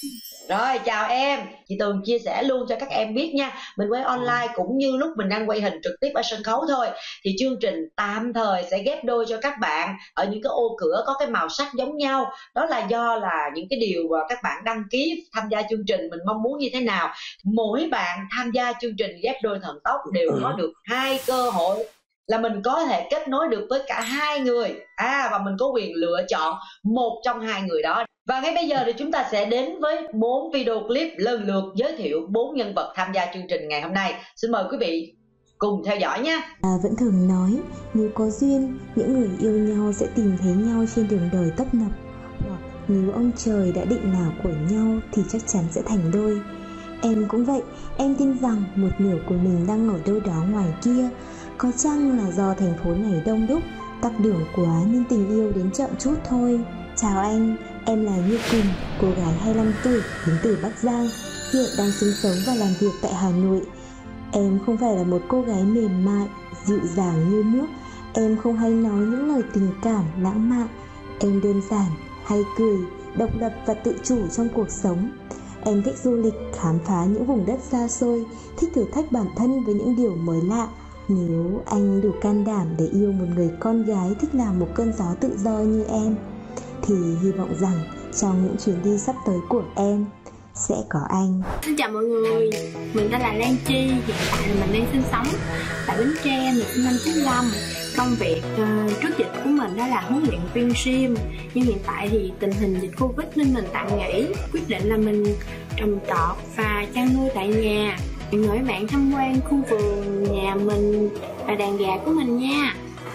Rồi chào em, chị Tường chia sẻ luôn cho các em biết nha. Mình quay online cũng như lúc mình đang quay hình trực tiếp ở sân khấu thôi. Thì chương trình tạm thời sẽ ghép đôi cho các bạn ở những cái ô cửa có cái màu sắc giống nhau. Đó là do là những cái điều mà các bạn đăng ký tham gia chương trình mình mong muốn như thế nào. Mỗi bạn tham gia chương trình ghép đôi thần tốc đều có được 2 cơ hội là mình có thể kết nối được với cả 2 người. Và mình có quyền lựa chọn một trong 2 người đó. Và ngay bây giờ thì chúng ta sẽ đến với 4 video clip lần lượt giới thiệu 4 nhân vật tham gia chương trình ngày hôm nay. Xin mời quý vị cùng theo dõi nhé. Vẫn thường nói, nếu có duyên, những người yêu nhau sẽ tìm thấy nhau trên đường đời tấp nập. Hoặc nếu ông trời đã định nào của nhau thì chắc chắn sẽ thành đôi. Em cũng vậy, em tin rằng một nửa của mình đang ở đâu đó ngoài kia. Có chăng là do thành phố này đông đúc, tắc đường quá nên tình yêu đến chậm chút thôi. Chào anh, em là Như Quỳnh, cô gái 25 tuổi đến từ Bắc Giang, hiện đang sinh sống và làm việc tại Hà Nội. Em không phải là một cô gái mềm mại, dịu dàng như nước. Em không hay nói những lời tình cảm, lãng mạn. Em đơn giản, hay cười, độc lập và tự chủ trong cuộc sống. Em thích du lịch, khám phá những vùng đất xa xôi, thích thử thách bản thân với những điều mới lạ. Nếu anh đủ can đảm để yêu một người con gái thích làm một cơn gió tự do như em, thì hy vọng rằng trong những chuyến đi sắp tới của em sẽ có anh. Xin chào mọi người, mình tên là Lan Chi, hiện tại là mình đang sinh sống tại Bến Tre, mình sinh năm 95. Công việc trước dịch của mình đó là huấn luyện viên gym, nhưng hiện tại thì tình hình dịch Covid nên mình tạm nghỉ, quyết định là mình trồng trọt và chăn nuôi tại nhà. Mời các bạn tham quan khu vườn nhà mình và đàn gà của mình nha.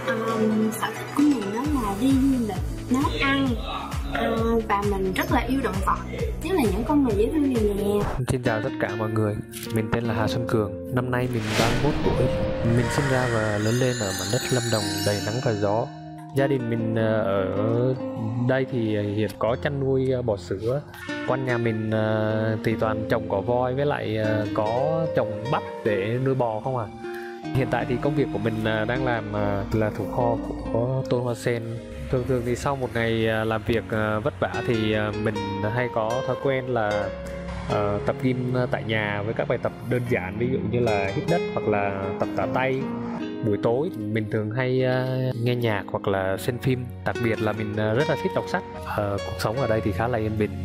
Sở thích của mình đó là đi du lịch, nấu ăn, và mình rất là yêu động vật, nhất là những con mèo dễ thương này nè. Xin chào tất cả mọi người, mình tên là Hà Xuân Cường, năm nay mình 31 tuổi. Mình sinh ra và lớn lên ở mảnh đất Lâm Đồng đầy nắng và gió. Gia đình mình ở đây thì hiện có chăn nuôi bò sữa. Quanh nhà mình thì toàn trồng cỏ voi với lại có trồng bắp để nuôi bò không à. Hiện tại thì công việc của mình đang làm là thủ kho của Tôn Hoa Sen. Thường thì sau một ngày làm việc vất vả thì mình hay có thói quen là tập gym tại nhà với các bài tập đơn giản, ví dụ như là hít đất hoặc là tập tạ tay. Buổi tối mình thường hay nghe nhạc hoặc là xem phim, đặc biệt là mình rất là thích đọc sách. Cuộc sống ở đây thì khá là yên bình,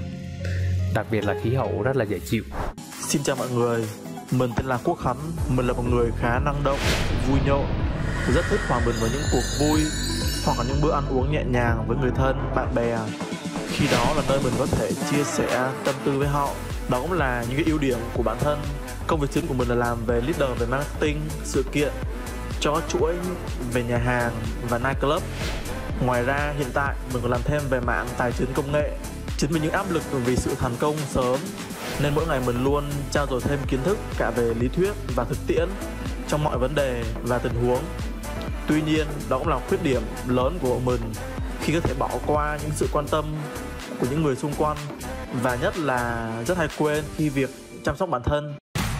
đặc biệt là khí hậu rất là dễ chịu. Xin chào mọi người, mình tên là Quốc Khánh, mình là một người khá năng động, vui nhộn, rất thích hòa mình với những cuộc vui hoặc là những bữa ăn uống nhẹ nhàng với người thân, bạn bè. Khi đó là nơi mình có thể chia sẻ tâm tư với họ. Đó cũng là những cái ưu điểm của bản thân. Công việc chính của mình là làm về leader, về marketing, sự kiện cho các chuỗi về nhà hàng và nightclub. Ngoài ra hiện tại mình còn làm thêm về mảng tài chính công nghệ. Chính vì những áp lực vì sự thành công sớm nên mỗi ngày mình luôn trao dồi thêm kiến thức cả về lý thuyết và thực tiễn trong mọi vấn đề và tình huống. Tuy nhiên đó cũng là khuyết điểm lớn của mình khi có thể bỏ qua những sự quan tâm của những người xung quanh, và nhất là rất hay quên khi việc chăm sóc bản thân.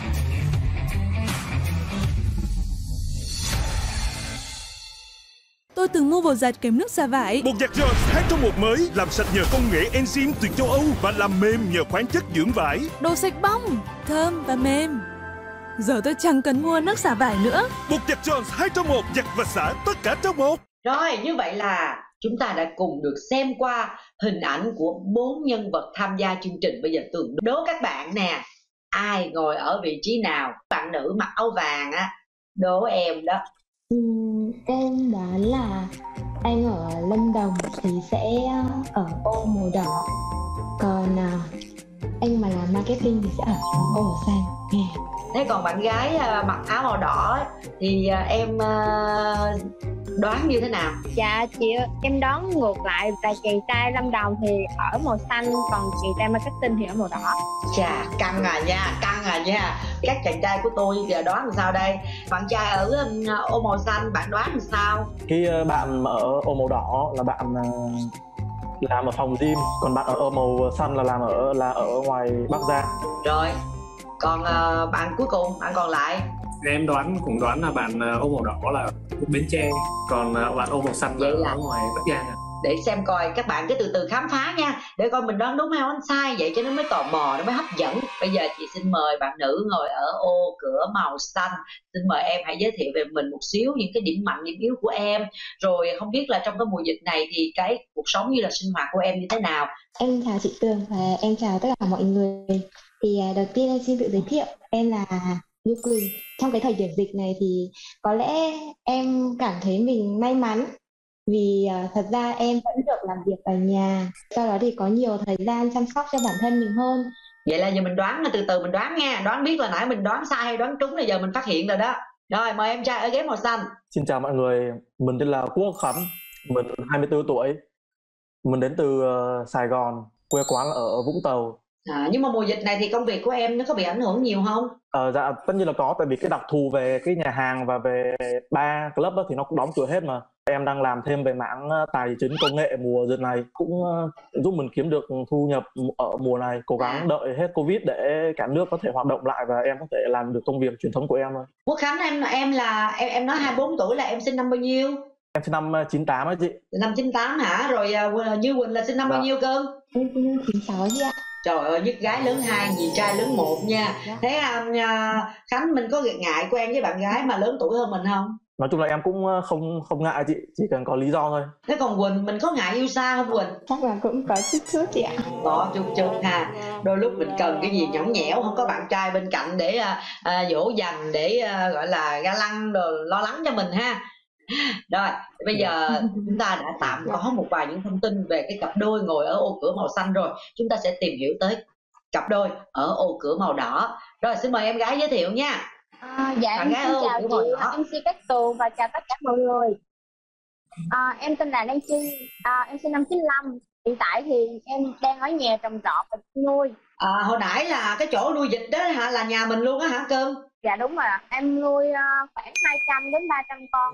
Tôi từng mua bột giặt kèm nước xả vải. Bột giặt Jones 2 trong 1 mới, làm sạch nhờ công nghệ enzyme từ châu Âu và làm mềm nhờ khoáng chất dưỡng vải. Đồ sạch bong, thơm và mềm. Giờ tôi chẳng cần mua nước xả vải nữa. Bột giặt Jones 2 trong 1, giặt và xả tất cả trong một. Rồi, như vậy là chúng ta đã cùng được xem qua hình ảnh của 4 nhân vật tham gia chương trình. Bây giờ Tường đố các bạn nè, ai ngồi ở vị trí nào? Bạn nữ mặc áo vàng á, đố em đó. Em đoán là anh ở Lâm Đồng thì sẽ ở ô màu đỏ, còn anh mà làm marketing thì sẽ ở ô màu xanh. Thế còn bạn gái mặc áo màu đỏ thì em đoán như thế nào? Dạ chị ơi, em đoán ngược lại, tại chàng trai Lâm Đồng thì ở màu xanh, còn chàng trai marketing thì ở màu đỏ. Chà, căng à nha. Các chàng trai của tôi giờ đoán làm sao đây? Bạn trai ở ô màu xanh, bạn đoán làm sao? Cái bạn ở ô màu đỏ là bạn làm ở phòng gym, còn bạn ở ô màu xanh là làm ở ngoài Bắc Giang. Rồi, còn bạn cuối cùng, bạn còn lại? Em cũng đoán là bạn ô màu đỏ là Bến Tre, còn bạn ô màu xanh là ở ngoài Bắc Giang. để xem coi các bạn cứ từ từ khám phá nha, để coi mình đoán đúng hay đoán sai, vậy cho nó mới tò mò, nó mới hấp dẫn. Bây giờ chị xin mời bạn nữ ngồi ở ô cửa màu xanh, xin mời em hãy giới thiệu về mình một xíu, những cái điểm mạnh điểm yếu của em, rồi không biết là trong cái mùa dịch này thì cái cuộc sống như là sinh hoạt của em như thế nào. Em chào chị Tường và em chào tất cả mọi người. Thì đầu tiên em xin tự giới thiệu, em là Như Quỳnh. Trong cái thời điểm dịch này thì có lẽ em cảm thấy mình may mắn vì thật ra em vẫn được làm việc ở nhà, sau đó thì có nhiều thời gian chăm sóc cho bản thân mình hơn. Vậy là giờ mình đoán, từ từ mình đoán nha, đoán biết là nãy mình đoán sai hay đoán trúng là giờ mình phát hiện rồi đó. Rồi mời em trai ở ghế màu xanh. Xin chào mọi người, mình tên là Quốc Khánh, mình 24 tuổi, mình đến từ Sài Gòn, quê quán ở Vũng Tàu. Nhưng mà mùa dịch này thì công việc của em nó có bị ảnh hưởng nhiều không? Dạ tất nhiên là có, tại vì cái đặc thù về cái nhà hàng và về bar, club đó thì nó cũng đóng cửa hết mà. Em đang làm thêm về mảng tài chính công nghệ mùa dịch này, cũng giúp mình kiếm được thu nhập ở mùa này, cố gắng đợi hết Covid để cả nước có thể hoạt động lại và em có thể làm được công việc truyền thống của em thôi. Quốc Khánh, em nói 24 tuổi là em sinh năm bao nhiêu? Em sinh năm 98 á chị. Năm 98 hả? Rồi Như Quỳnh là sinh năm bao nhiêu cơ? Em sinh năm 96 chị ạ. Trời ơi, nhất gái lớn 2, nhì trai lớn 1 nha. Thế Khánh, mình có ngại quen với bạn gái mà lớn tuổi hơn mình không? Nói chung là em cũng không ngại chị, chỉ cần có lý do thôi. Thế còn Quỳnh, mình có ngại yêu xa không Quỳnh? Chắc là cũng có chút chị ạ. Có chút ha. Đôi lúc mình cần cái gì nhõng nhẽo, không có bạn trai bên cạnh để dỗ dành, để gọi là ga lăng rồi lo lắng cho mình ha. Rồi bây giờ chúng ta đã tạm có một vài những thông tin về cái cặp đôi ngồi ở ô cửa màu xanh rồi, chúng ta sẽ tìm hiểu tới cặp đôi ở ô cửa màu đỏ. Rồi xin mời em gái giới thiệu nha. Dạ em xin chào chị MC Cát Tường và chào tất cả mọi người. Em tên là Lan Chi, em sinh năm 95. Hiện tại thì em đang ở nhà trồng trọt và nuôi. Hồi nãy là cái chỗ nuôi vịt đó hả, là nhà mình luôn á hả cưng? Dạ đúng rồi, em nuôi khoảng 200 đến 300 con.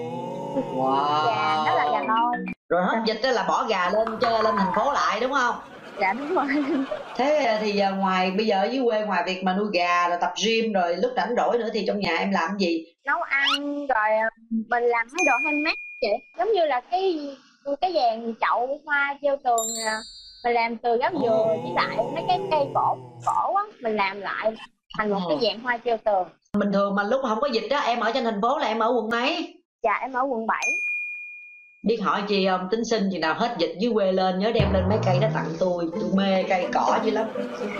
Wow. Gà đó là gà lôi. Rồi hết dịch đó là bỏ gà lên lên thành phố lại đúng không? Dạ đúng rồi. Thế thì ngoài bây giờ ở dưới quê, ngoài việc mà nuôi gà rồi tập gym rồi lúc rảnh rỗi nữa thì trong nhà em làm gì? Nấu ăn rồi mình làm mấy đồ handmade chị, giống như là cái dàn chậu hoa treo tường mình làm từ gáo dừa với lại mấy cái cây cổ á, mình làm lại thành một cái dạng hoa treo tường. Bình thường mà lúc không có dịch đó em ở trên thành phố là em ở quận mấy? Dạ em ở quận 7. Biết hỏi chi không, tính sinh chừng nào hết dịch dưới quê lên nhớ đem lên mấy cây đó tặng tôi mê cây cỏ dữ lắm.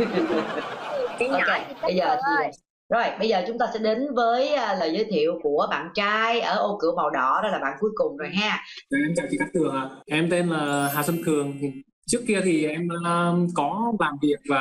Okay. Bây giờ thì bây giờ chúng ta sẽ đến với lời giới thiệu của bạn trai ở ô cửa màu đỏ, đó là bạn cuối cùng rồi ha. Em chào chị Cát Tường ạ. Em tên là Hà Xuân Cường. Trước kia thì em có làm việc và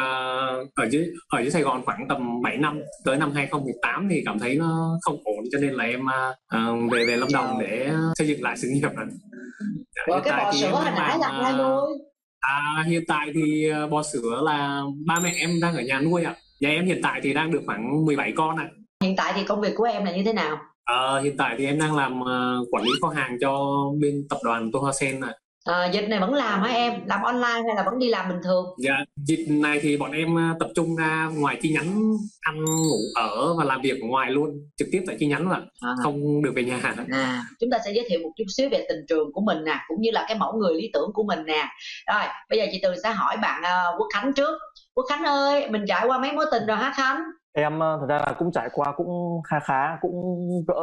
ở dưới Sài Gòn khoảng tầm 7 năm, tới năm 2018 thì cảm thấy nó không ổn, cho nên là em về Lâm Đồng để xây dựng lại sự nghiệp. Rồi cái bò sữa hồi nãy là ai nuôi? Hiện tại thì bò sữa là ba mẹ em đang ở nhà nuôi ạ. Nhà em hiện tại thì đang được khoảng 17 con ạ. Hiện tại thì công việc của em là như thế nào? Hiện tại thì em đang làm quản lý kho hàng cho bên tập đoàn Tô Hoa Sen ạ. Dịch này vẫn làm hả em? Làm online hay là vẫn đi làm bình thường? Dạ, dịch này thì bọn em tập trung ra ngoài chi nhánh, ăn ngủ ở và làm việc ở ngoài luôn, trực tiếp tại chi nhánh mà không được về nhà. Chúng ta sẽ giới thiệu một chút xíu về tình trường của mình nè, cũng như là cái mẫu người lý tưởng của mình nè. Rồi bây giờ chị Tường sẽ hỏi bạn Quốc Khánh trước. Quốc Khánh ơi, mình trải qua mấy mối tình rồi hả Khánh? Em thật ra là cũng trải qua cũng khá, cũng cỡ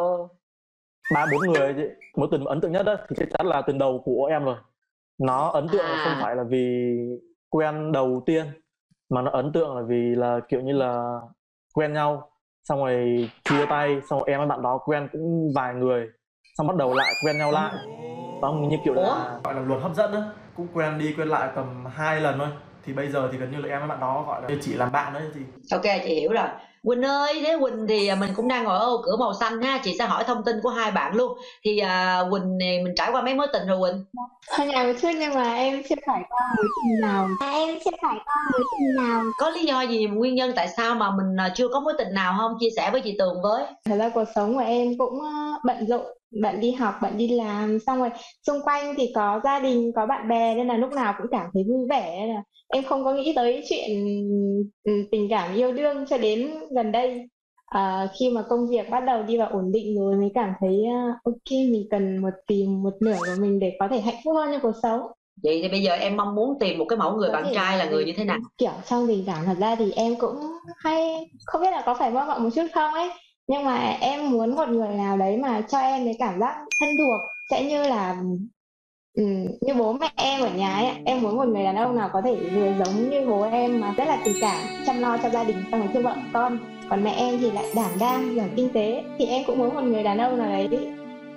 3-4 người chị. Mối tình ấn tượng nhất đó thì chắc chắn là tình đầu của em rồi. Nó ấn tượng không phải là vì quen đầu tiên, mà nó ấn tượng là vì là kiểu như là quen nhau xong rồi chia tay, xong rồi em với bạn đó quen cũng vài người, xong bắt đầu lại quen nhau lại. Đó, như kiểu là gọi là luật hấp dẫn đó, cũng quen đi quen lại tầm 2 lần thôi. Thì bây giờ thì gần như là em với bạn đó gọi là chỉ làm bạn đấy chị. Ok, chị hiểu rồi. Quỳnh ơi, thế Quỳnh thì mình cũng đang ngồi ở ô cửa màu xanh ha, chị sẽ hỏi thông tin của hai bạn luôn. Thì Quỳnh này mình trải qua mấy mối tình rồi Quỳnh? Hơi ngại một chút nhưng mà em chưa trải qua mối tình nào. Có lý do gì, nguyên nhân tại sao mà mình chưa có mối tình nào không? Chia sẻ với chị Tường với. Thật ra cuộc sống của em cũng bận rộn, bận đi học, bận đi làm, xong rồi xung quanh thì có gia đình, có bạn bè, nên là lúc nào cũng cảm thấy vui vẻ, nên là em không có nghĩ tới chuyện tình cảm yêu đương cho đến gần đây. khi mà công việc bắt đầu đi vào ổn định rồi mới cảm thấy ok, mình cần tìm một nửa của mình để có thể hạnh phúc hơn trong cuộc sống. Vậy thì bây giờ em mong muốn tìm một cái mẫu người bạn trai là người như thế nào? Kiểu trong tình cảm thật ra thì em cũng hay không biết là có phải mơ mộng một chút không ấy, nhưng mà em muốn một người nào đấy mà cho em cái cảm giác thân thuộc, sẽ như là như bố mẹ em ở nhà ấy. Em muốn một người đàn ông nào có thể vừa giống như bố em mà rất là tình cảm, chăm lo cho gia đình, xong rồi thương vợ con. Còn mẹ em thì lại đảm đang giỏi kinh tế, thì em cũng muốn một người đàn ông nào đấy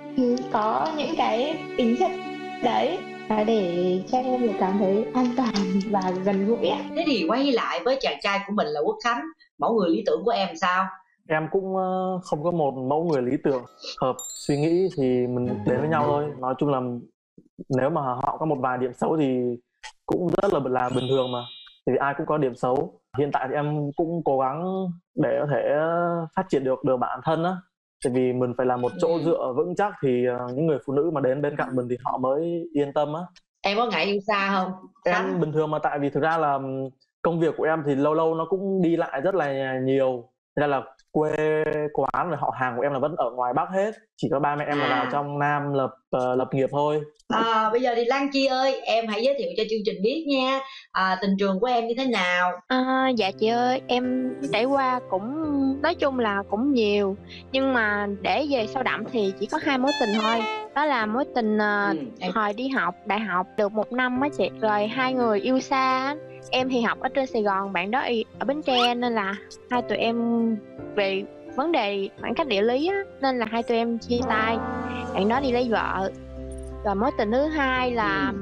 có những cái tính chất đấy để cho em được cảm thấy an toàn và gần gũi. Thế thì quay lại với chàng trai của mình là Quốc Khánh, mẫu người lý tưởng của em sao? Em cũng không có một mẫu người lý tưởng hợp suy nghĩ thì mình đến với nhau thôi. Nói chung là nếu mà họ có một vài điểm xấu thì cũng rất là bình thường mà, thì ai cũng có điểm xấu. Hiện tại thì em cũng cố gắng để có thể phát triển được bản thân á, tại vì mình phải là một chỗ dựa vững chắc thì những người phụ nữ mà đến bên cạnh mình thì họ mới yên tâm á. Em có ngại yêu xa không? Em bình thường mà, tại vì thực ra là công việc của em thì lâu lâu nó cũng đi lại rất là nhiều, thế nên là quê quán rồi họ hàng của em là vẫn ở ngoài Bắc hết, chỉ có ba mẹ em là vào trong Nam lập nghiệp thôi. Bây giờ thì Lan Chi ơi, em hãy giới thiệu cho chương trình biết nha, tình trường của em như thế nào? Dạ chị ơi, em trải qua cũng nói chung là cũng nhiều, nhưng mà để về sâu đậm thì chỉ có 2 mối tình thôi. Đó là mối tình hồi đi học đại học được 1 năm á chị, rồi 2 người yêu xa. Em thì học ở trên Sài Gòn, bạn đó ở Bến Tre, nên là hai tụi em về vấn đề khoảng cách địa lý á, nên là hai tụi em chia tay. Bạn đó đi lấy vợ. Rồi mối tình thứ 2 là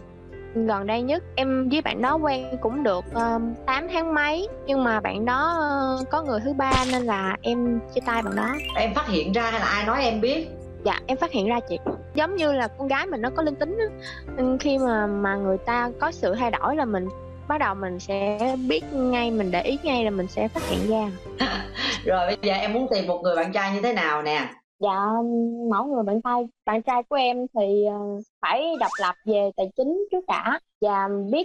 gần đây nhất, em với bạn đó quen cũng được 8 tháng mấy, nhưng mà bạn đó có người thứ 3 nên là em chia tay bạn đó. Em phát hiện ra hay là ai nói em biết? Dạ em phát hiện ra chị. Giống như là con gái mình nó có linh tính á, khi mà người ta có sự thay đổi là mình bắt đầu mình sẽ biết ngay, mình để ý ngay là mình sẽ phát hiện ra. Rồi bây giờ em muốn tìm một người bạn trai như thế nào nè? Dạ mẫu người bạn trai của em thì phải độc lập về tài chính trước đã, và biết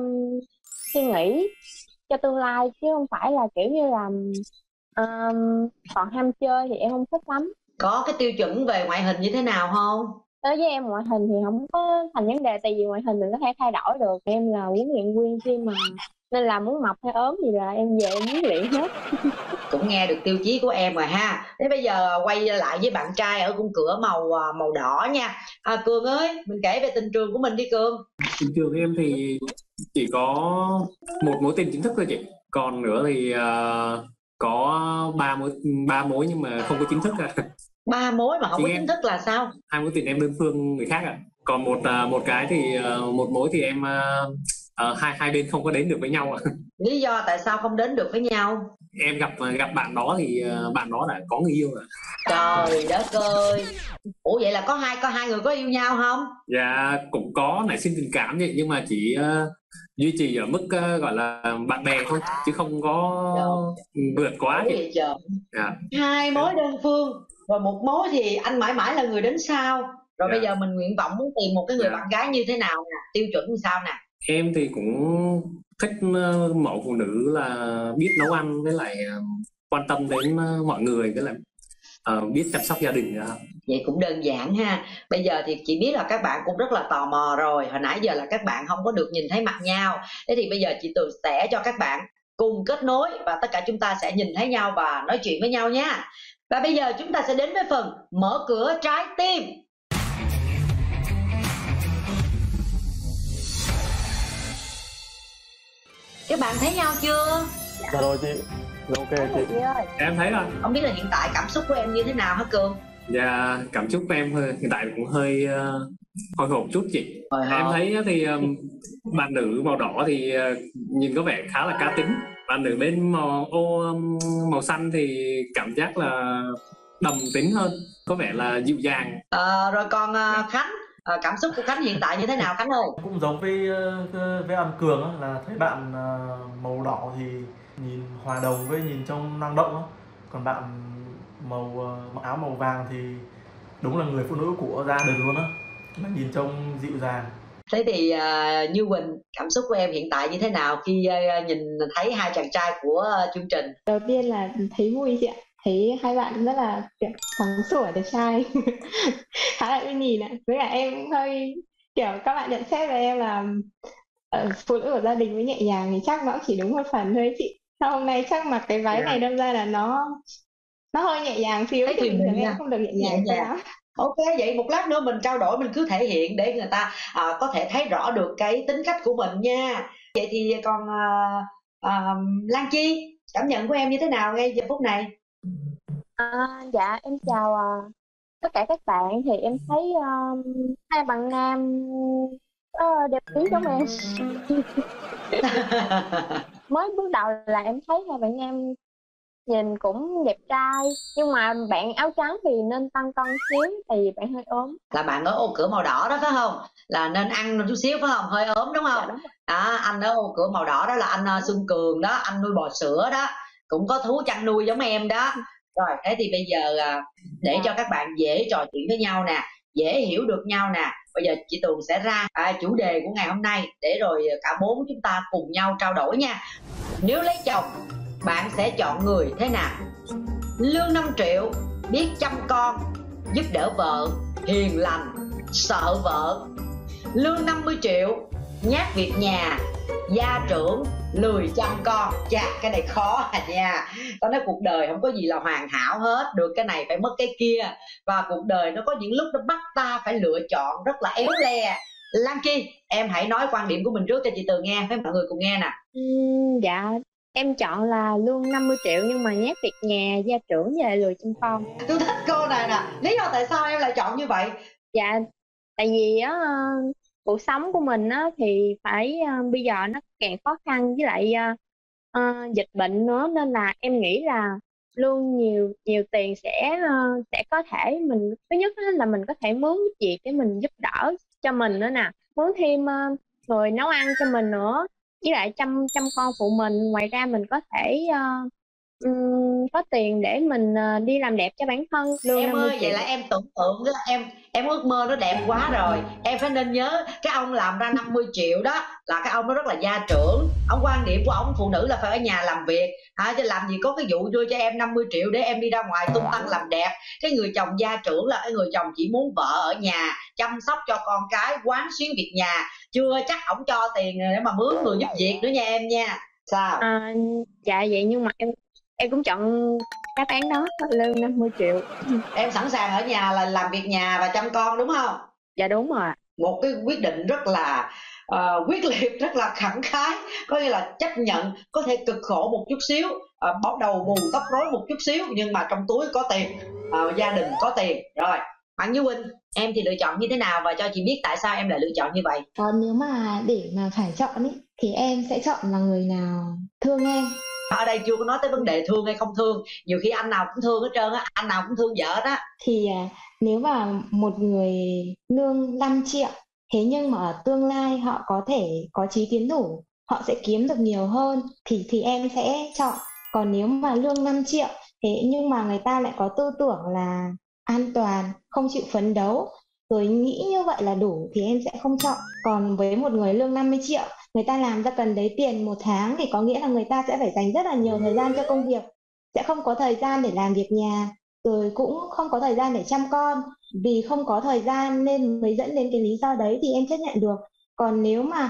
suy nghĩ cho tương lai, chứ không phải là kiểu như là còn ham chơi thì em không thích lắm. Có cái tiêu chuẩn về ngoại hình như thế nào không? Đối với em ngoại hình thì không có thành vấn đề, tại vì ngoại hình mình có thể thay đổi được. Em là huấn luyện viên team mà, nên là muốn mập hay ốm gì là em về em huấn luyện hết. Cũng nghe được tiêu chí của em rồi ha. Thế bây giờ quay lại với bạn trai ở cung cửa màu đỏ nha. Cường ơi, mình kể về tình trường của mình đi Cường. Tình trường của em thì chỉ có một mối tình chính thức thôi chị, còn nữa thì có ba mối nhưng mà không có chính thức. 3 mối mà không có chính thức là sao? 2 mối tình em đơn phương người khác còn một cái thì một mối thì em hai bên không có đến được với nhau. Lý do tại sao không đến được với nhau? Em gặp bạn đó thì bạn đó đã có người yêu rồi. Trời đất ơi. Ủa vậy là có hai người có yêu nhau không? Dạ cũng có nảy sinh tình cảm vậy, nhưng mà chỉ duy trì ở mức gọi là bạn bè thôi, chứ không có vượt quá thì. Dạ. 2 mối đơn phương, rồi 1 mối thì anh mãi mãi là người đến sau. Rồi bây giờ mình nguyện vọng muốn tìm một cái người bạn gái như thế nào nè, tiêu chuẩn như sao nè? Em thì cũng thích mẫu phụ nữ là biết nấu ăn, với lại quan tâm đến mọi người, với lại biết chăm sóc gia đình. Vậy cũng đơn giản ha. Bây giờ thì chị biết là các bạn cũng rất là tò mò rồi, hồi nãy giờ là các bạn không có được nhìn thấy mặt nhau. Thế thì bây giờ chị Tường sẽ cho các bạn cùng kết nối, và tất cả chúng ta sẽ nhìn thấy nhau và nói chuyện với nhau nha. Và bây giờ chúng ta sẽ đến với phần mở cửa trái tim. Các bạn thấy nhau chưa? Dạ rồi chị. Ok chị. Em thấy rồi. Không biết là hiện tại cảm xúc của em như thế nào hả Cường? Dạ cảm xúc của em hiện tại cũng hơi hồi hộp chút chị. Em thấy thì bạn nữ màu đỏ thì nhìn có vẻ khá là cá tính. Bạn nữ bên màu xanh thì cảm giác là đầm tính hơn, có vẻ là dịu dàng. Rồi còn Khánh, cảm xúc của Khánh hiện tại như thế nào Khánh ơi? Cũng giống với anh Cường á, là thấy bạn màu đỏ thì nhìn hòa đồng với nhìn trông năng động á. Còn bạn mặc áo màu vàng thì đúng là người phụ nữ của gia đình luôn á, là nhìn trông dịu dàng. Thế thì Như Quỳnh, cảm xúc của em hiện tại như thế nào khi nhìn thấy 2 chàng trai của chương trình? Đầu tiên là thấy vui chị ạ. thấy hai bạn rất là kiểu sáng sủa, đẹp trai, khá là ưa nhìn ạ. Với cả em hơi kiểu các bạn nhận xét về em là phụ nữ của gia đình với nhẹ nhàng thì chắc nó cũng chỉ đúng một phần thôi chị. Sau hôm nay chắc mặc cái váy này đâm ra là nó hơi nhẹ nhàng xíu, Thấy chứ thùy bình mị thường em nha, không được nhẹ nhẹ nhàng cho nhàng. lắm. Ok, vậy một lát nữa mình trao đổi, mình cứ thể hiện để người ta có thể thấy rõ được cái tính cách của mình nha. Vậy thì còn Lan Chi, cảm nhận của em như thế nào ngay giờ phút này? Dạ em chào tất cả các bạn. Thì em thấy hai bạn nam đẹp tí giống em. Mới bước đầu là em thấy hai bạn nam nhìn cũng đẹp trai, nhưng mà bạn áo trắng thì nên tăng cân xíu, tại vì bạn hơi ốm. Là bạn ở ô cửa màu đỏ đó phải không? Là nên ăn chút xíu phải không? Hơi ốm đúng không? Đó, anh ở ô cửa màu đỏ đó là anh Xuân Cường đó, anh nuôi bò sữa đó, cũng có thú chăn nuôi giống em đó. Rồi, thế thì bây giờ để cho các bạn dễ trò chuyện với nhau nè, dễ hiểu được nhau nè, bây giờ chị Tường sẽ ra chủ đề của ngày hôm nay để rồi cả bốn chúng ta cùng nhau trao đổi nha. Nếu lấy chồng, bạn sẽ chọn người thế nào? Lương 5 triệu, biết chăm con, giúp đỡ vợ, hiền lành, sợ vợ. Lương 50 triệu, nhát việc nhà, gia trưởng, lười chăm con. Chà, cái này khó nha. Tao nói cuộc đời không có gì là hoàn hảo hết, được cái này phải mất cái kia, và cuộc đời nó có những lúc nó bắt ta phải lựa chọn rất là éo le. Lan Chi, em hãy nói quan điểm của mình trước cho chị Tường nghe, với mọi người cùng nghe nè. Dạ em chọn là lương 50 triệu nhưng mà nhát việc nhà, gia trưởng và lười chăm con. Tôi thích cô này nè, lý do tại sao em lại chọn như vậy? Dạ tại vì cuộc sống của mình thì phải bây giờ nó càng khó khăn, với lại dịch bệnh nữa, nên là em nghĩ là lương nhiều tiền sẽ có thể mình, thứ nhất là mình có thể mướn việc để mình giúp đỡ cho mình nữa nè, mướn thêm người nấu ăn cho mình nữa, với lại chăm con phụ mình. Ngoài ra mình có thể có tiền để mình đi làm đẹp cho bản thân. Lương Em 50 ơi, triệu. vậy là em tưởng tượng đó, em ước mơ nó đẹp quá rồi. Em phải nên nhớ cái ông làm ra 50 triệu đó là cái ông đó rất là gia trưởng. Ông quan điểm của ông phụ nữ là phải ở nhà làm việc chứ làm gì có cái vụ đưa cho em 50 triệu để em đi ra ngoài tung tăng làm đẹp. Cái người chồng gia trưởng là cái người chồng chỉ muốn vợ ở nhà chăm sóc cho con cái, quán xuyến việc nhà, chưa chắc ổng cho tiền để mà mướn người giúp việc nữa nha em nha. Sao? Dạ vậy nhưng mà em cũng chọn đáp án đó, lương 50 triệu. Em sẵn sàng ở nhà là làm việc nhà và chăm con đúng không? Dạ đúng rồi. Một cái quyết định rất là quyết liệt, rất là khẳng khái, có nghĩa là chấp nhận có thể cực khổ một chút xíu, bó đầu bù tóc rối một chút xíu, nhưng mà trong túi có tiền, gia đình có tiền. Rồi Hoàng Như Quỳnh, em thì lựa chọn như thế nào và cho chị biết tại sao em lại lựa chọn như vậy? Còn nếu mà để mà phải chọn ý, thì em sẽ chọn là người nào thương em. Ở đây chưa có nói tới vấn đề thương hay không thương, nhiều khi anh nào cũng thương hết trơn á, anh nào cũng thương vợ đó. Thì nếu mà một người lương 5 triệu, thế nhưng mà ở tương lai họ có thể có chí tiến thủ, họ sẽ kiếm được nhiều hơn, thì em sẽ chọn. Còn nếu mà lương 5 triệu, thế nhưng mà người ta lại có tư tưởng là an toàn, không chịu phấn đấu, rồi nghĩ như vậy là đủ, thì em sẽ không chọn. Còn với một người lương 50 triệu, người ta làm ra cần đấy tiền một tháng, thì có nghĩa là người ta sẽ phải dành rất là nhiều thời gian cho công việc, sẽ không có thời gian để làm việc nhà, rồi cũng không có thời gian để chăm con. Vì không có thời gian nên mới dẫn đến cái lý do đấy, thì em chấp nhận được. Còn nếu mà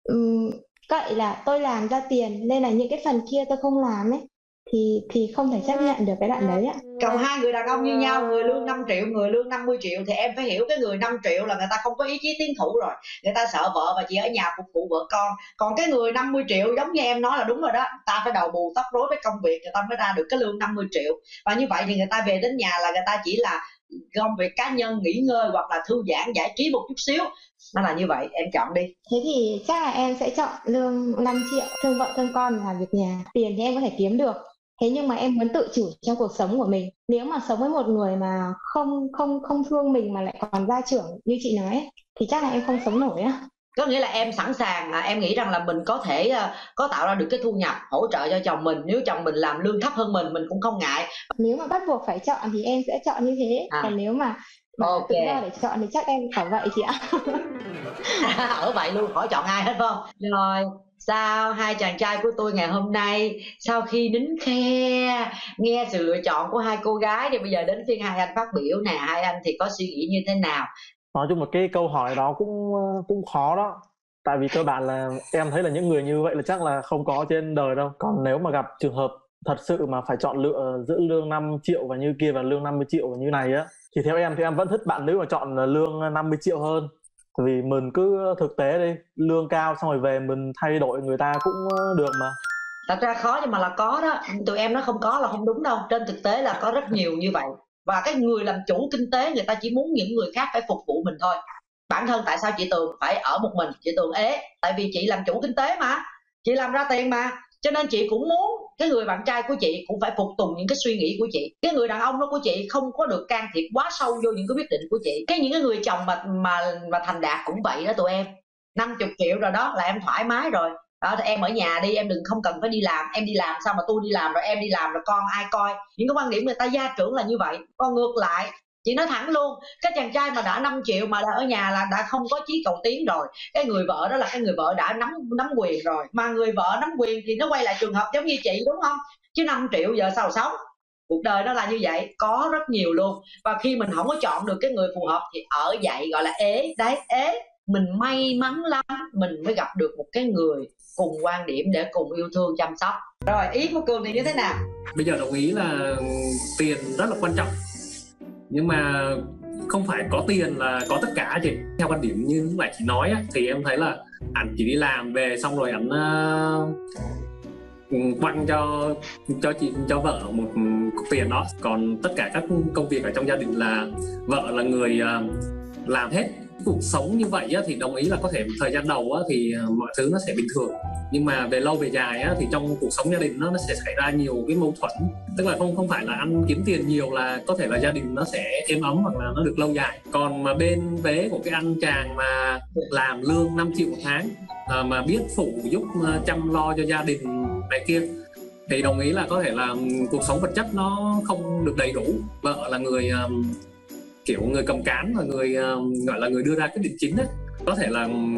cậy là tôi làm ra tiền nên là những cái phần kia tôi không làm ấy, thì không thể chấp nhận được cái đoạn đấy ạ. Còn hai người đàn ông như nhau, người lương 5 triệu, người lương 50 triệu, thì em phải hiểu cái người 5 triệu là người ta không có ý chí tiến thủ rồi, người ta sợ vợ và chỉ ở nhà phục vụ vợ con. Còn cái người 50 triệu giống như em nói là đúng rồi đó, ta phải đầu bù tóc rối với công việc, người ta mới ra được cái lương 50 triệu. Và như vậy thì người ta về đến nhà là người ta chỉ là công việc cá nhân, nghỉ ngơi hoặc là thư giãn giải trí một chút xíu. Nó là như vậy, em chọn đi. Thế thì chắc là em sẽ chọn lương 5 triệu, thương vợ thương con, làm việc nhà. Tiền thì em có thể kiếm được, thế nhưng mà em muốn tự chủ trong cuộc sống của mình. Nếu mà sống với một người mà không thương mình mà lại còn gia trưởng như chị nói ấy, thì chắc là em không sống nổi á. Có nghĩa là em sẵn sàng, em nghĩ rằng là mình có thể có tạo ra được cái thu nhập hỗ trợ cho chồng mình. Nếu chồng mình làm lương thấp hơn mình cũng không ngại. Nếu mà bắt buộc phải chọn thì em sẽ chọn như thế. Còn nếu mà tự do để chọn thì chắc em ở vậy chị ạ. Ở vậy luôn, khỏi chọn ai hết phải không? Rồi Sao hai chàng trai của tôi ngày hôm nay sau khi nín khe nghe sự lựa chọn của hai cô gái thì bây giờ đến phiên hai anh phát biểu nè, hai anh thì có suy nghĩ như thế nào? Nói chung là cái câu hỏi đó cũng khó đó. Tại vì cơ bản là em thấy là những người như vậy là chắc là không có trên đời đâu. Còn nếu mà gặp trường hợp thật sự mà phải chọn lựa giữa lương 5 triệu và như kia và lương 50 triệu và như này á, thì theo em thì em vẫn thích bạn nữ mà chọn lương 50 triệu hơn. Tại vì mình cứ thực tế đi, lương cao xong rồi về mình thay đổi người ta cũng được mà. Thật ra khó nhưng mà là có đó. Tụi em nói không có là không đúng đâu. Trên thực tế là có rất nhiều như vậy. Và cái người làm chủ kinh tế người ta chỉ muốn những người khác phải phục vụ mình thôi. Bản thân tại sao chị Tường phải ở một mình? Chị Tường ế tại vì chị làm chủ kinh tế mà, chị làm ra tiền mà, cho nên chị cũng muốn cái người bạn trai của chị cũng phải phục tùng những cái suy nghĩ của chị. Cái người đàn ông đó của chị không có được can thiệp quá sâu vô những cái quyết định của chị. Những cái người chồng mà thành đạt cũng vậy đó tụi em. 50 triệu rồi đó là em thoải mái rồi đó, thì em ở nhà đi, em đừng không cần phải đi làm. Em đi làm sao mà tôi đi làm rồi em đi làm rồi con ai coi? Những cái quan điểm người ta gia trưởng là như vậy. Còn ngược lại, chị nói thẳng luôn, cái chàng trai mà đã 5 triệu mà đã ở nhà là đã không có chí cầu tiến rồi. Cái người vợ đó là cái người vợ đã nắm quyền rồi. Mà người vợ nắm quyền thì nó quay lại trường hợp giống như chị, đúng không? Chứ 5 triệu giờ sao sống? Cuộc đời nó là như vậy, có rất nhiều luôn. Và khi mình không có chọn được cái người phù hợp thì ở vậy gọi là ế. Đấy, ế. Mình may mắn lắm mình mới gặp được một cái người cùng quan điểm để cùng yêu thương chăm sóc. Rồi ý của Cường thì như thế nào? Bây giờ đồng ý là tiền rất là quan trọng, nhưng mà không phải có tiền là có tất cả chị. Theo quan điểm như lúc nãy chị nói á, thì em thấy là ảnh chỉ đi làm về xong rồi ảnh quăng cho vợ một cục tiền đó, còn tất cả các công việc ở trong gia đình là vợ là người làm hết. Cuộc sống như vậy á, thì đồng ý là có thể thời gian đầu á, thì mọi thứ nó sẽ bình thường, nhưng mà về lâu về dài á, thì trong cuộc sống gia đình nó sẽ xảy ra nhiều cái mâu thuẫn. Tức là không phải là ăn kiếm tiền nhiều là có thể là gia đình nó sẽ êm ấm hoặc là nó được lâu dài. Còn mà bên vế của cái anh chàng mà làm lương 5 triệu một tháng mà biết phụ giúp chăm lo cho gia đình này kia, thì đồng ý là có thể là cuộc sống vật chất nó không được đầy đủ. Vợ là người kiểu người cầm cán và người gọi là người đưa ra quyết định chính đấy. Có thể là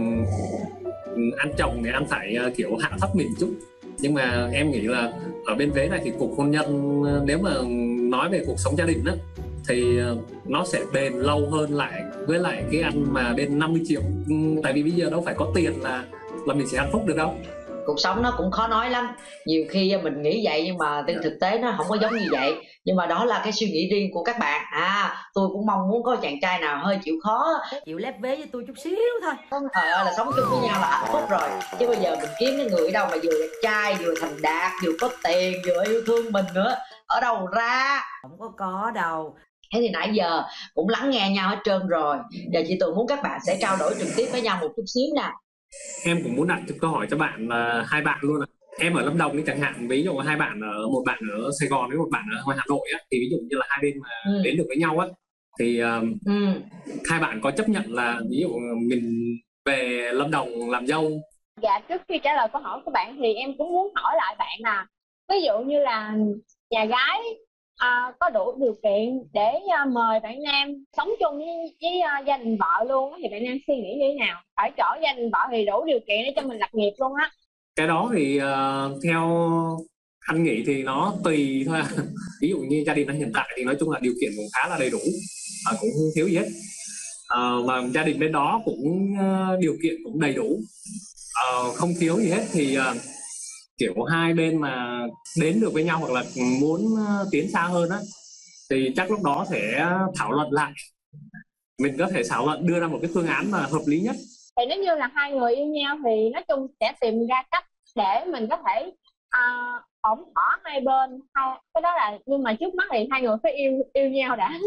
ăn chồng thì ăn phải kiểu hạ thấp mình chút, nhưng mà em nghĩ là ở bên vế này thì cuộc hôn nhân, nếu mà nói về cuộc sống gia đình á, thì nó sẽ bền lâu hơn lại với lại cái anh mà bên 50 triệu. Tại vì bây giờ đâu phải có tiền là mình sẽ hạnh phúc được đâu. Cuộc sống nó cũng khó nói lắm. Nhiều khi mình nghĩ vậy nhưng mà trên thực tế nó không có giống như vậy. Nhưng mà đó là cái suy nghĩ riêng của các bạn. Tôi cũng mong muốn có chàng trai nào hơi chịu khó, chịu lép vế với tôi chút xíu thôi. Trời ơi là sống chung với nhau là hạnh phúc rồi. Chứ bây giờ mình kiếm cái người ở đâu mà vừa đẹp trai, vừa thành đạt, vừa có tiền, vừa yêu thương mình nữa, ở đâu ra? Không có đâu. Thế thì nãy giờ cũng lắng nghe nhau hết trơn rồi. Giờ chị Tường muốn các bạn sẽ trao đổi trực tiếp với nhau một chút xíu nè. Em cũng muốn đặt câu hỏi cho bạn, hai bạn luôn ạ. Em ở Lâm Đồng đi chẳng hạn, ví dụ hai bạn một bạn ở Sài Gòn với một bạn ở Hà Nội á, thì ví dụ như là hai bên mà đến được với nhau á, thì hai bạn có chấp nhận là ví dụ mình về Lâm Đồng làm dâu? Dạ, trước khi trả lời câu hỏi của bạn thì em cũng muốn hỏi lại bạn là ví dụ như là nhà gái có đủ điều kiện để mời bạn nam sống chung với gia đình vợ luôn á, thì bạn nam suy nghĩ như thế nào? Ở chỗ gia đình vợ thì đủ điều kiện để cho mình lập nghiệp luôn á. Cái đó thì theo anh nghĩ thì nó tùy thôi. Ví dụ như gia đình hiện tại thì nói chung là điều kiện cũng khá là đầy đủ, cũng không thiếu gì hết. Mà gia đình bên đó cũng điều kiện cũng đầy đủ, không thiếu gì hết, thì kiểu hai bên mà đến được với nhau hoặc là muốn tiến xa hơn á, thì chắc lúc đó sẽ thảo luận lại. Mình có thể thảo luận đưa ra một cái phương án mà hợp lý nhất. Thì nếu như là hai người yêu nhau thì nói chung sẽ tìm ra cách để mình có thể ổn thỏa hai bên. Cái đó là, nhưng mà trước mắt thì hai người phải yêu nhau đã.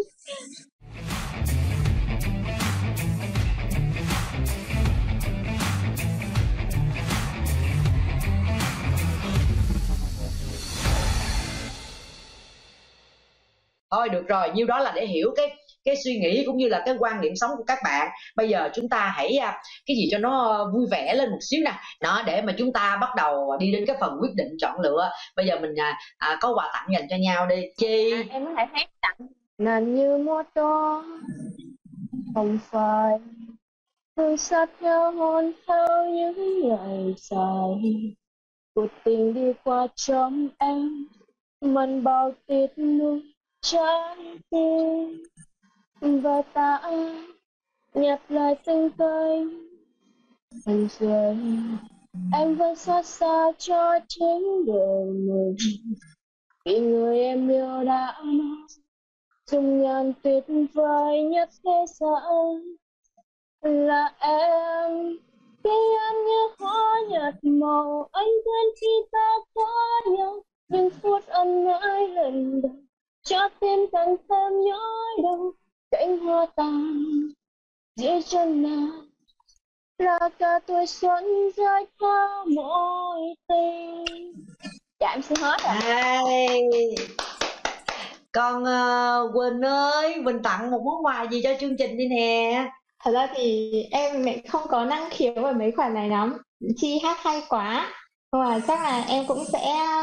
Thôi được rồi, nhiêu đó là để hiểu cái suy nghĩ cũng như là cái quan điểm sống của các bạn. Bây giờ chúng ta hãy cái gì cho nó vui vẻ lên một xíu nè, đó, để mà chúng ta bắt đầu đi đến cái phần quyết định chọn lựa. Bây giờ mình có quà tặng dành cho nhau đi. Chi? Em có thể hát tặng. Nên như mô tô không phơi Thường sát nhau hôn theo những ngày dài, cuộc tình đi qua trong em mần bao tiếc nuối trái tim, và ta nhặt lại từng cây thành rơi. Em vẫn xót xa cho chính đời mình, vì người em yêu đã mất dung nhan tuyệt vời nhất thế gian là em. Khi em như hoa nhạt màu, anh quên khi ta có nhau, những phút ân ái lần đầu cho tim càng thêm nhói đau. Cánh hoa tàn dưới chân nàng là cả tuổi xuân rơi theo mỗi tình. Dạ em xin hết rồi. Con Quỳnh ơi, Quỳnh tặng một món quà gì cho chương trình đi nè. Thật ra thì em không có năng khiếu ở mấy khoản này lắm. Chi hát hay quá. Và chắc là em cũng sẽ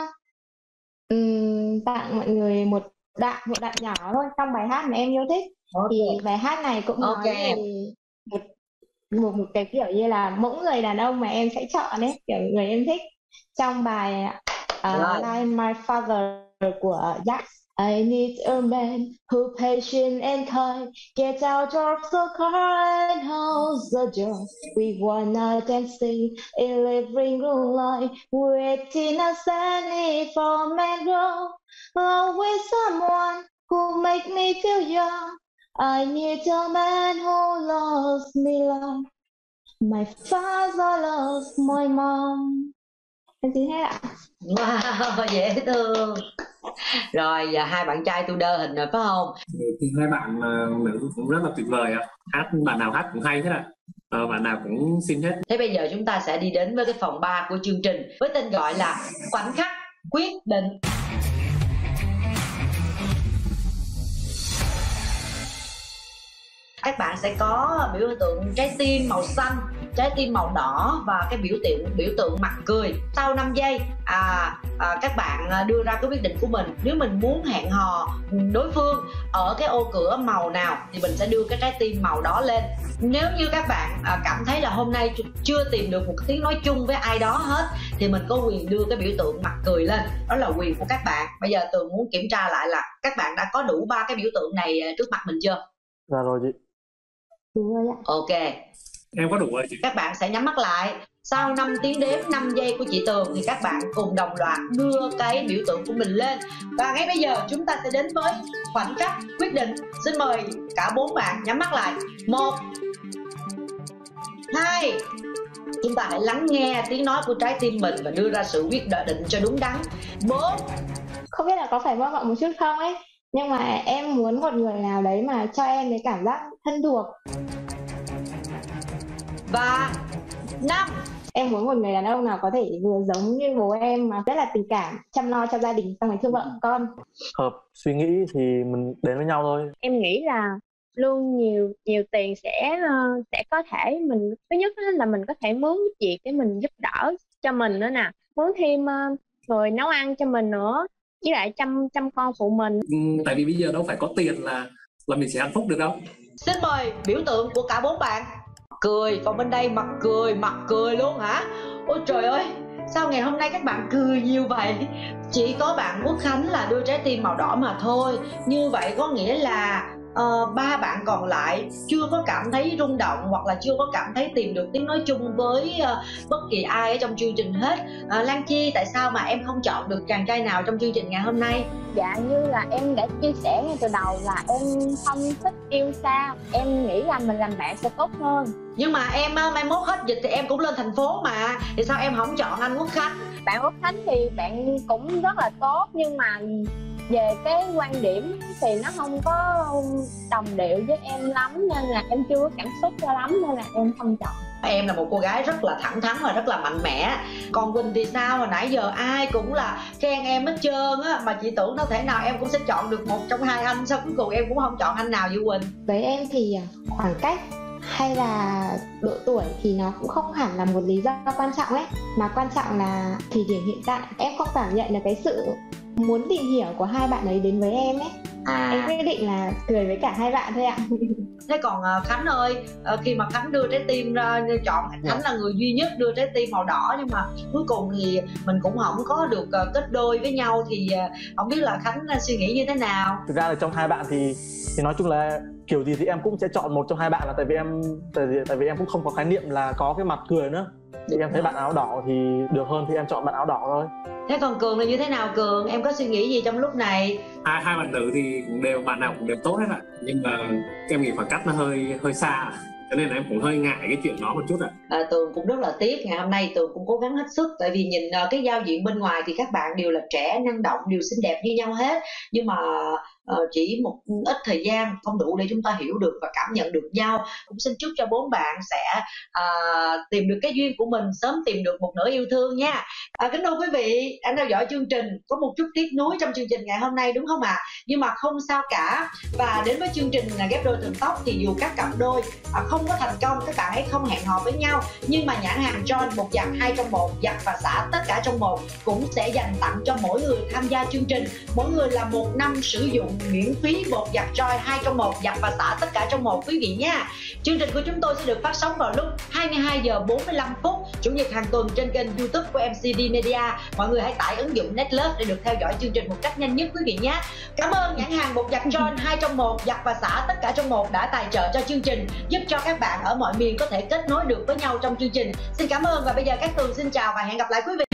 tặng mọi người một đoạn nhỏ thôi trong bài hát mà em yêu thích. Thì bài hát này cũng nói về một cái kiểu như là mẫu người đàn ông mà em sẽ chọn đấy, kiểu người em thích. Trong bài Like My Father của Jax. I need a man who patient and kind, get out of the car and holds the door. We wanna dancing in living room light, waiting and standing for man grow. Always someone who make me feel young. I need a man who loves me like my father loves my mom. Em xin hết ạ. Wow, dễ thương. Rồi giờ hai bạn trai tôi đơ hình rồi phải không? Hai bạn nữ cũng rất là tuyệt vời ạ. Bạn nào hát cũng hay hết ạ. Bạn nào cũng xinh hết. Thế bây giờ chúng ta sẽ đi đến với cái phần 3 của chương trình với tên gọi là khoảnh khắc quyết định. Các bạn sẽ có biểu tượng trái tim màu xanh, trái tim màu đỏ và cái biểu tượng mặt cười. Sau 5 giây các bạn đưa ra cái quyết định của mình. Nếu mình muốn hẹn hò đối phương ở cái ô cửa màu nào thì mình sẽ đưa cái trái tim màu đó lên. Nếu như các bạn cảm thấy là hôm nay chưa tìm được một tiếng nói chung với ai đó hết thì mình có quyền đưa cái biểu tượng mặt cười lên. Đó là quyền của các bạn. Bây giờ Tường muốn kiểm tra lại là các bạn đã có đủ 3 cái biểu tượng này trước mặt mình chưa? Dạ rồi chị. Đúng rồi ạ. Ok. Em có đủ rồi chị. Các bạn sẽ nhắm mắt lại. Sau 5 tiếng đếm 5 giây của chị Tường thì các bạn cùng đồng loạt đưa cái biểu tượng của mình lên. Và ngay bây giờ chúng ta sẽ đến với khoảnh khắc quyết định. Xin mời cả 4 bạn nhắm mắt lại. 1 2. Chúng ta hãy lắng nghe tiếng nói của trái tim mình và đưa ra sự quyết định cho đúng đắn. 4. Không biết là có phải mơ mộng một chút không ấy, nhưng mà em muốn một người nào đấy mà cho em cái cảm giác thân thuộc. Và 5. Em muốn một người đàn ông nào có thể vừa giống như bố em mà rất là tình cảm, chăm lo cho gia đình, xong rồi thương vợ con. Hợp suy nghĩ thì mình đến với nhau thôi. Em nghĩ là luôn nhiều tiền sẽ có thể mình, thứ nhất là mình có thể mướn giúp việc để mình giúp đỡ cho mình nữa nè, mướn thêm người nấu ăn cho mình nữa, với lại chăm con phụ mình. Tại vì bây giờ đâu phải có tiền là mình sẽ hạnh phúc được đâu. Xin mời biểu tượng của cả 4 bạn. Cười, còn bên đây mặt cười luôn hả? Ôi trời ơi, sao ngày hôm nay các bạn cười nhiều vậy? Chỉ có bạn Quốc Khánh là đưa trái tim màu đỏ mà thôi. Như vậy có nghĩa là 3 bạn còn lại chưa có cảm thấy rung động hoặc là chưa có cảm thấy tìm được tiếng nói chung với bất kỳ ai ở trong chương trình hết. Lan Chi, tại sao mà em không chọn được chàng trai nào trong chương trình ngày hôm nay? Dạ, như là em đã chia sẻ ngay từ đầu là em không thích yêu xa. Em nghĩ là mình làm bạn sẽ tốt hơn. Nhưng mà em mai mốt hết dịch thì em cũng lên thành phố mà, thì sao em không chọn anh Quốc Khánh? Bạn Quốc Khánh thì bạn cũng rất là tốt, nhưng mà về cái quan điểm thì nó không có đồng điệu với em lắm, nên là em chưa có cảm xúc cho lắm, nên là em không chọn. Em là một cô gái rất là thẳng thắn và rất là mạnh mẽ. Còn Quỳnh thì sao? Hồi nãy giờ ai cũng là khen em hết trơn á, mà chị tưởng đâu thể nào em cũng sẽ chọn được một trong hai anh, sao cuối cùng em cũng không chọn anh nào vậy Quỳnh? Với em thì khoảng cách hay là độ tuổi thì nó cũng không hẳn là một lý do quan trọng ấy, mà quan trọng là thời điểm hiện tại em không cảm nhận được cái sự muốn tìm hiểu của hai bạn ấy đến với em ấy. Em quyết định là cười với cả hai bạn thôi ạ. Thế còn Khánh ơi, khi mà Khánh đưa trái tim ra, chọn Khánh là người duy nhất đưa trái tim màu đỏ, nhưng mà cuối cùng thì mình cũng không có được kết đôi với nhau, thì không biết là Khánh suy nghĩ như thế nào? Thực ra là trong hai bạn thì nói chung là kiểu gì thì em cũng sẽ chọn một trong hai bạn, là tại vì em cũng không có khái niệm là có cái mặt cười nữa. Thì em thấy bạn áo đỏ thì được hơn thì em chọn bạn áo đỏ thôi. Thế còn Cường là như thế nào Cường? Em có suy nghĩ gì trong lúc này? Hai bạn nữ thì cũng đều, bạn nào cũng đều tốt hết ạ. Nhưng mà em nghĩ khoảng cách nó hơi xa, cho nên là em cũng hơi ngại cái chuyện đó một chút ạ. Tường cũng rất là tiếc, ngày hôm nay Tường cũng cố gắng hết sức. Tại vì nhìn cái giao diện bên ngoài thì các bạn đều là trẻ, năng động, đều xinh đẹp như nhau hết. Nhưng mà chỉ một ít thời gian không đủ để chúng ta hiểu được và cảm nhận được nhau. Cũng xin chúc cho bốn bạn sẽ tìm được cái duyên của mình, sớm tìm được một nửa yêu thương nha. Kính thưa quý vị đang theo dõi chương trình, có một chút tiếc nuối trong chương trình ngày hôm nay đúng không ạ? Nhưng mà không sao cả. Và đến với chương trình là ghép đôi thần tốc thì dù các cặp đôi không có thành công, các bạn ấy không hẹn hò với nhau, nhưng mà nhãn hàng John bột giặt 2 trong 1, giặt và xả tất cả trong một cũng sẽ dành tặng cho mỗi người tham gia chương trình, mỗi người là 1 năm sử dụng miễn phí bột giặt Joy 2 trong 1, giặt và xả tất cả trong một quý vị nha. Chương trình của chúng tôi sẽ được phát sóng vào lúc 22 giờ 45 phút chủ nhật hàng tuần trên kênh YouTube của MCD Media. Mọi người hãy tải ứng dụng Netlove để được theo dõi chương trình một cách nhanh nhất quý vị nhé. Cảm ơn nhãn hàng bột giặt Joy 2 trong 1, giặt và xả tất cả trong một đã tài trợ cho chương trình, giúp cho các bạn ở mọi miền có thể kết nối được với nhau trong chương trình. Xin cảm ơn và bây giờ Cát Tường xin chào và hẹn gặp lại quý vị.